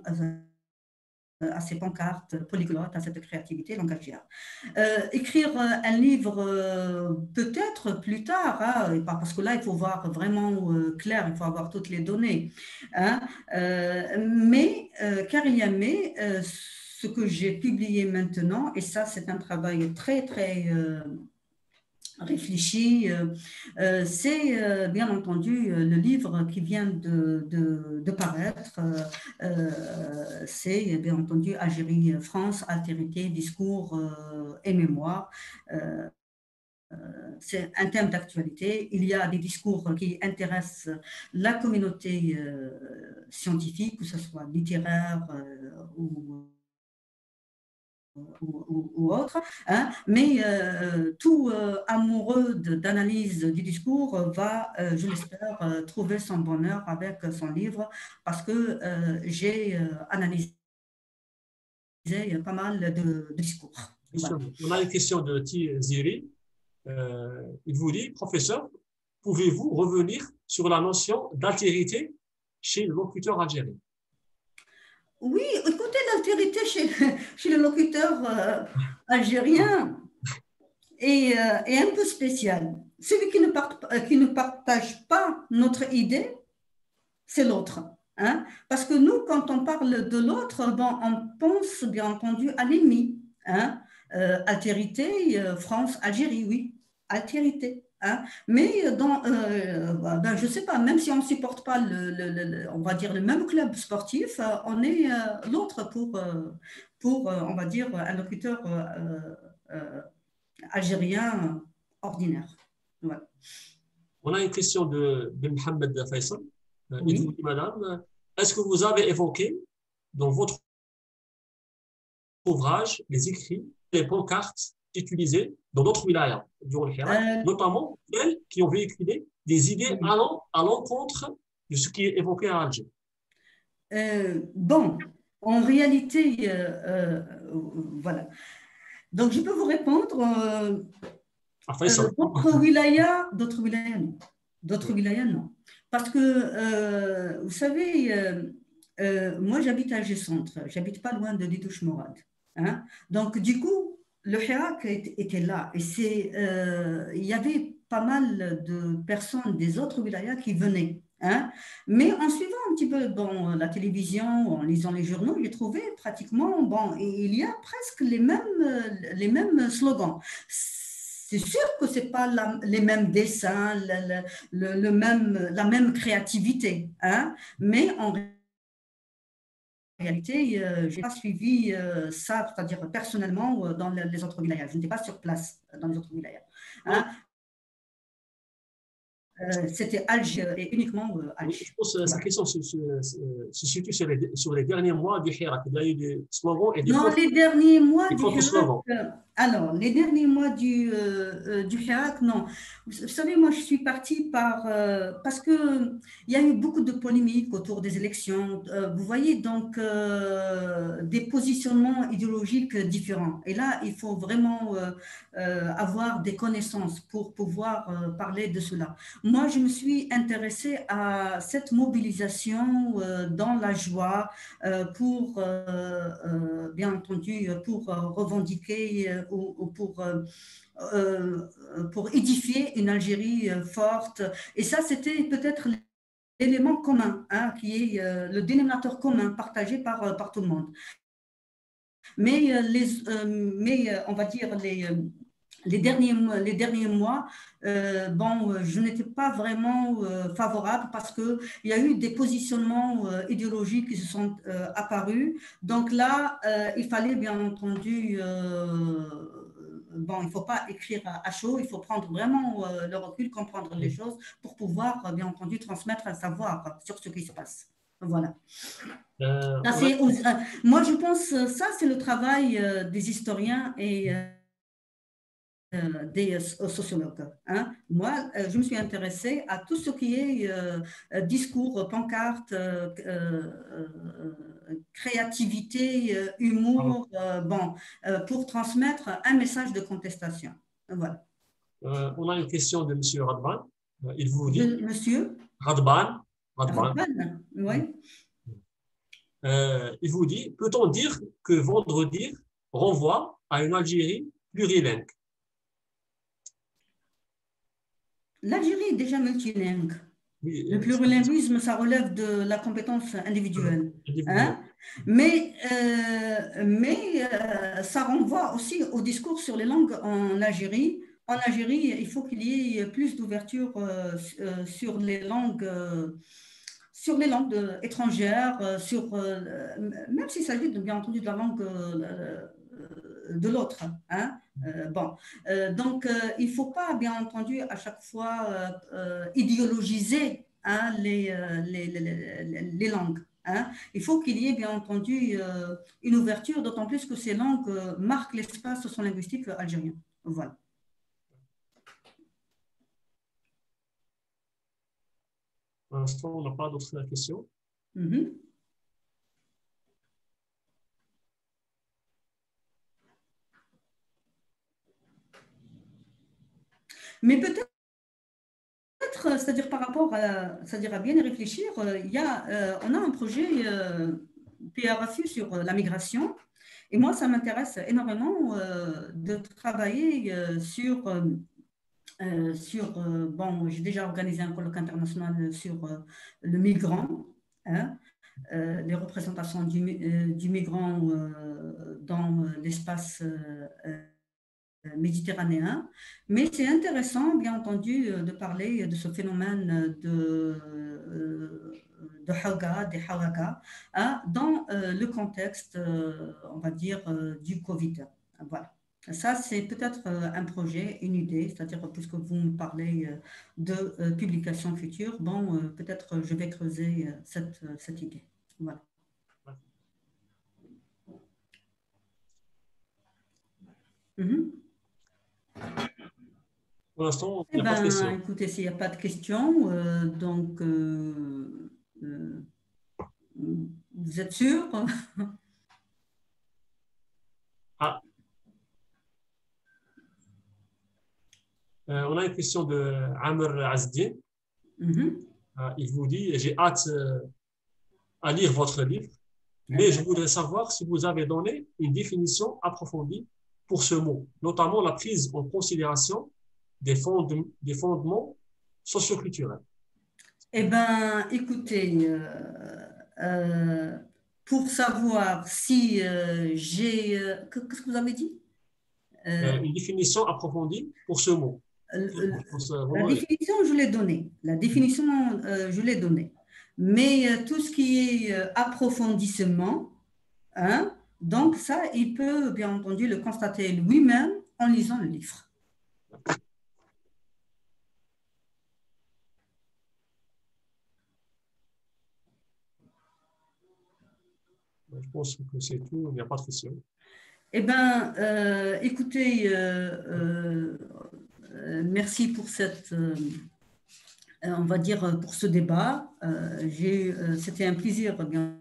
S2: à ces pancartes polyglottes, à cette créativité langagière. Euh, écrire un livre euh, peut-être plus tard, hein, parce que là, il faut voir vraiment euh, clair, il faut avoir toutes les données. Hein, euh, mais, euh, car il y a mais, euh, ce que j'ai publié maintenant, et ça, c'est un travail très, très... Euh, réfléchi. Euh, c'est euh, bien entendu le livre qui vient de, de, de paraître. Euh, c'est bien entendu Algérie, France, altérité, discours euh, et mémoire. Euh, c'est un thème d'actualité. Il y a des discours qui intéressent la communauté euh, scientifique, que ce soit littéraire euh, ou Ou, ou, ou autre, hein, mais euh, tout euh, amoureux d'analyse du discours va, euh, je l'espère, euh, trouver son bonheur avec son livre parce que euh, j'ai euh, analysé pas mal de, de discours. Voilà.
S1: On a une question de T. Ziri. Euh, il vous dit, professeur, pouvez-vous revenir sur la notion d'altérité chez le locuteur algérien?
S2: Oui, écoutez, l'altérité chez, chez le locuteur euh, algérien est, euh, est un peu spéciale. Celui qui ne, part, qui ne partage pas notre idée, c'est l'autre. Hein? Parce que nous, quand on parle de l'autre, bon, on pense bien entendu à l'ennemi. Hein? Euh, altérité, euh, France, Algérie, oui, altérité. Hein? Mais dans, euh, ben, je ne sais pas, même si on ne supporte pas, le, le, le, on va dire, le même club sportif, euh, on est euh, l'autre pour, euh, pour euh, on va dire, un locuteur euh, euh, algérien ordinaire. Ouais.
S1: On a une question de, de Mohamed Faisal. Euh, Il vous
S2: Oui.
S1: dit, madame, est-ce que vous avez évoqué dans votre ouvrage les écrits, les pancartes utilisées dans d'autres wilayas durant le Hirak,
S2: Euh,
S1: notamment celles qui ont véhiculé des idées
S2: oui.
S1: allant à l'encontre de ce qui est évoqué à Alger?
S2: Euh, bon, en réalité, euh, euh, voilà. Donc, je peux vous répondre. Euh,
S1: À
S2: euh,
S1: Faisal.
S2: d'autres wilayas, d'autres wilayas, non. D'autres
S1: Oui.
S2: wilayas, non. Parce que, euh, vous savez, euh, euh, moi, j'habite à Alger Centre. J'habite pas loin de Ditouche Morad. Hein. Donc, du coup, le Hirak était là. Et c'est, euh, il y avait pas mal de personnes des autres wilayas qui venaient. Hein. Mais en suivant un petit peu bon, la télévision, en lisant les journaux, j'ai trouvé pratiquement, bon, il y a presque les mêmes, les mêmes slogans. C'est sûr que ce n'est pas la, les mêmes dessins, le, le, le même, la même créativité, hein, mais en réalité, euh, je n'ai pas suivi euh, ça, c'est-à-dire personnellement, euh, dans les autres wilayas. Je n'étais pas sur place euh, dans les autres wilayas. Hein. Euh, C'était Alger et uniquement euh,
S1: Oui, je
S2: Alger.
S1: pense que sa
S2: Voilà.
S1: question se, se, se situe sur les, sur les derniers mois du Hirak. Il y a eu des slogans et des
S2: Dans
S1: contre,
S2: les derniers mois
S1: des
S2: du Hirak,
S1: contre-slogans.
S2: euh, alors, les derniers mois du, euh, euh, du Hirak, non. Vous, vous savez, moi, je suis partie par, euh, parce que il y a eu beaucoup de polémiques autour des élections. Euh, vous voyez, donc, euh, des positionnements idéologiques différents. Et là, il faut vraiment euh, euh, avoir des connaissances pour pouvoir euh, parler de cela. Moi, je me suis intéressée à cette mobilisation euh, dans la joie, euh, pour, euh, euh, bien entendu, pour euh, revendiquer euh, ou, ou pour, euh, euh, pour édifier une Algérie euh, forte. Et ça, c'était peut-être l'élément commun, hein, qui est euh, le dénominateur commun partagé par, euh, par tout le monde. Mais, euh, les, euh, mais euh, on va dire les, euh, les derniers, mois- les derniers mois, euh, bon, euh, je n'étais pas vraiment euh, favorable parce qu'il y a eu des positionnements euh, idéologiques qui se sont euh, apparus. Donc là, euh, il fallait bien entendu, euh, bon, il ne faut pas écrire à, à chaud, il faut prendre vraiment euh, le recul, comprendre les choses pour pouvoir, euh, bien entendu, transmettre un savoir sur ce qui se passe. Voilà.
S1: Euh,
S2: Ça,
S1: on a,
S2: c'est, euh, moi, je pense que ça, c'est le travail euh, des historiens et euh, euh, des euh, sociologues. Hein. Moi, euh, je me suis intéressée à tout ce qui est euh, euh, discours, pancarte, euh, euh, euh, créativité, euh, humour, euh, bon, euh, pour transmettre un message de contestation. Voilà.
S1: euh, on a une question de M. Radban. Euh, il vous
S2: De
S1: dit,
S2: monsieur
S1: Radban, Radban,
S2: Rabban, oui.
S1: euh, il vous dit, peut-on dire que vendredi renvoie à une Algérie plurilingue?
S2: L'Algérie est déjà multilingue.
S1: Oui,
S2: Le
S1: euh,
S2: plurilinguisme, ça relève de la compétence individuelle. Hein? Mais, euh, mais euh, ça renvoie aussi au discours sur les langues en Algérie. En Algérie, il faut qu'il y ait plus d'ouverture euh, euh, sur les langues, euh, sur les langues de- étrangères, euh, sur, euh, même s'il s'agit de, bien entendu de la langue euh, de l'autre. Hein? Euh, bon, Euh, donc euh, il ne faut pas, bien entendu, à chaque fois euh, euh, idéologiser hein, les, euh, les, les, les, les langues. Hein. Il faut qu'il y ait, bien entendu, euh, une ouverture, d'autant plus que ces langues euh, marquent l'espace socio-linguistique algérien. Voilà.
S1: Pour l'instant, on n'a pas d'autres questions.
S2: Mm-hmm. Mais peut-être peut-être, c'est-à-dire par rapport à, c'est-à-dire à bien y réfléchir, il y a, on a un projet P R F U sur la migration. Et moi, ça m'intéresse énormément de travailler sur, sur bon, j'ai déjà organisé un colloque international sur le migrant, hein, euh, les représentations du, euh, du migrant euh, dans l'espace euh, méditerranéen. Mais c'est intéressant, bien entendu, de parler de ce phénomène de, de Haga, des Hawaga, hein, dans euh, le contexte, euh, on va dire, euh, du Covid. Voilà. Ça, c'est peut-être euh, un projet, une idée, c'est-à-dire, puisque vous me parlez euh, de euh, publications futures, bon, euh, peut-être je vais creuser euh, cette, cette idée. Voilà. Mm-hmm.
S1: Pour l'instant, il
S2: Eh
S1: n'y a pas de
S2: bien,
S1: questions.
S2: écoutez, s'il n'y a pas de questions, euh, donc, euh, euh, vous êtes sûr?
S1: Ah, euh, on a une question de Amr Azdin.
S2: Mm-hmm.
S1: Euh, il vous dit, j'ai hâte euh, à lire votre livre,
S2: Eh
S1: mais je
S2: ben,
S1: voudrais savoir si vous avez donné une définition approfondie pour ce mot, notamment la prise en considération des, fonde des fondements socioculturels.
S2: eh ben, écoutez, euh, euh, pour savoir si euh, j'ai... euh, qu'est-ce que vous avez dit? Euh,
S1: Euh, une définition approfondie pour ce mot.
S2: euh,
S1: Je pense, euh,
S2: la
S1: vraiment,
S2: définition, je l'ai donnée. La définition, euh, je l'ai donnée. Mais euh, tout ce qui est euh, approfondissement, hein, donc ça, il peut bien entendu le constater lui-même en lisant le livre.
S1: je pense que c'est tout, il n'y a pas de question.
S2: Eh bien, euh, écoutez, euh, euh, euh, merci pour cette, euh, on va dire, pour ce débat. Euh, j'ai, euh, c'était un plaisir, bien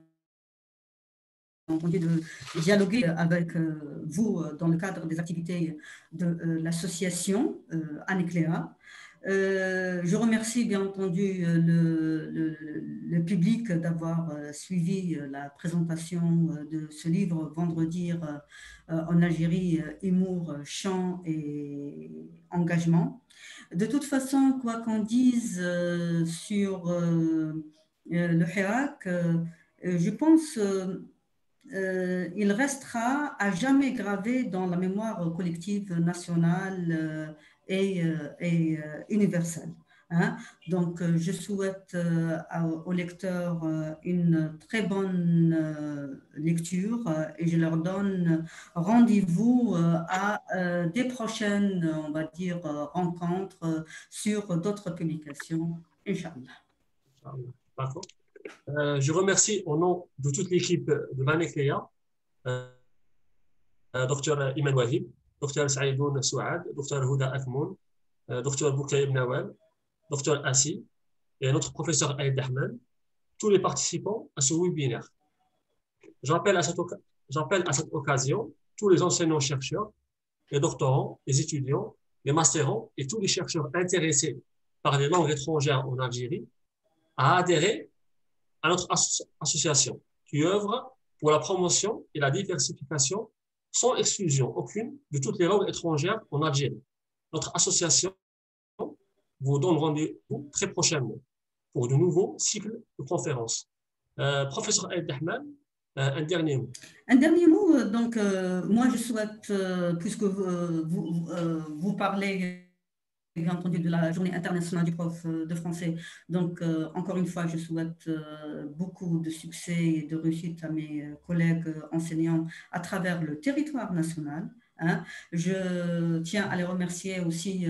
S2: entendu, de dialoguer avec euh, vous dans le cadre des activités de euh, l'association euh, Anne-Cléa. Euh, je remercie bien entendu le, le, le public d'avoir euh, suivi la présentation de ce livre Vendredi euh, en Algérie, humour, chant et engagement. De toute façon, quoi qu'on dise euh, sur euh, le Hirak, euh, je pense euh, euh, il restera à jamais gravé dans la mémoire collective nationale euh, et, euh, et euh, universelle. Hein. Donc, euh, je souhaite euh, aux lecteurs euh, une très bonne euh, lecture euh, et je leur donne rendez-vous euh, à euh, des prochaines, on va dire, euh, rencontres euh, sur d'autres publications. Inch'Allah.
S1: D'accord. Euh, je remercie au nom de toute l'équipe de l'Anne-Cléa, euh, docteur Iman Wahib, docteur Saïdoun Souad, docteur Houda Akmoun, euh, docteur Boukaïb Nawal, docteur Assi et notre professeur Aïd Ahmed, tous les participants à ce webinaire. J'appelle à, cette à cette occasion tous les enseignants-chercheurs, les doctorants, les étudiants, les masterants et tous les chercheurs intéressés par les langues étrangères en Algérie à adhérer à notre asso association qui œuvre pour la promotion et la diversification sans exclusion aucune de toutes les langues étrangères en Algérie. Notre association vous donne rendez-vous très prochainement pour de nouveaux cycles de conférences. Euh, professeur Aïd Ahmed, euh, un dernier mot.
S2: Un dernier mot, donc euh, moi je souhaite, euh, puisque euh, vous, euh, vous parlez bien entendu de la journée internationale du prof de français. Donc, euh, encore une fois, je souhaite euh, beaucoup de succès et de réussite à mes collègues enseignants à travers le territoire national. Hein. Je tiens à les remercier aussi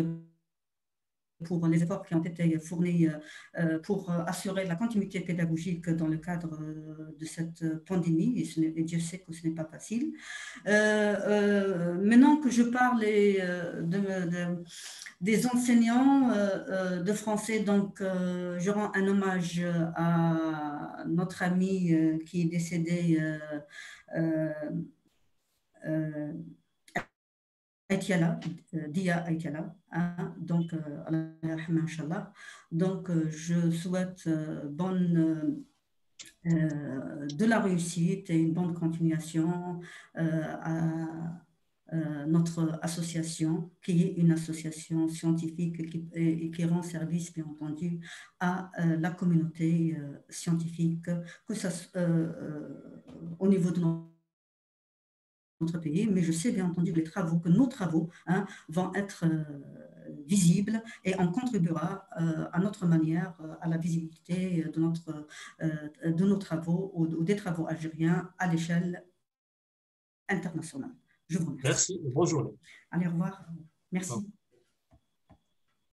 S2: pour les efforts qui ont été fournis euh, pour assurer la continuité pédagogique dans le cadre de cette pandémie, et, ce et Dieu sait que ce n'est pas facile. Euh, euh, maintenant que je parle de, de, des enseignants euh, de français, donc euh, je rends un hommage à notre ami euh, qui est décédé euh, euh, Aïtiala, euh, Dia Aïtiala, hein, donc, euh, Allah yarhamha, Inch'Allah. Donc, euh, je souhaite euh, bonne, euh, euh, de la réussite et une bonne continuation euh, à euh, notre association, qui est une association scientifique et qui, et, et qui rend service, bien entendu, à euh, la communauté euh, scientifique, que ça, euh, euh, au niveau de notre notre pays, mais je sais bien entendu que les travaux, que nos travaux hein, vont être euh, visibles et on contribuera euh, à notre manière euh, à la visibilité de, notre, euh, de nos travaux ou, ou des travaux algériens à l'échelle internationale. Je vous remercie.
S1: Merci et bonne journée.
S2: Allez, au revoir.
S1: Au revoir.
S2: Merci.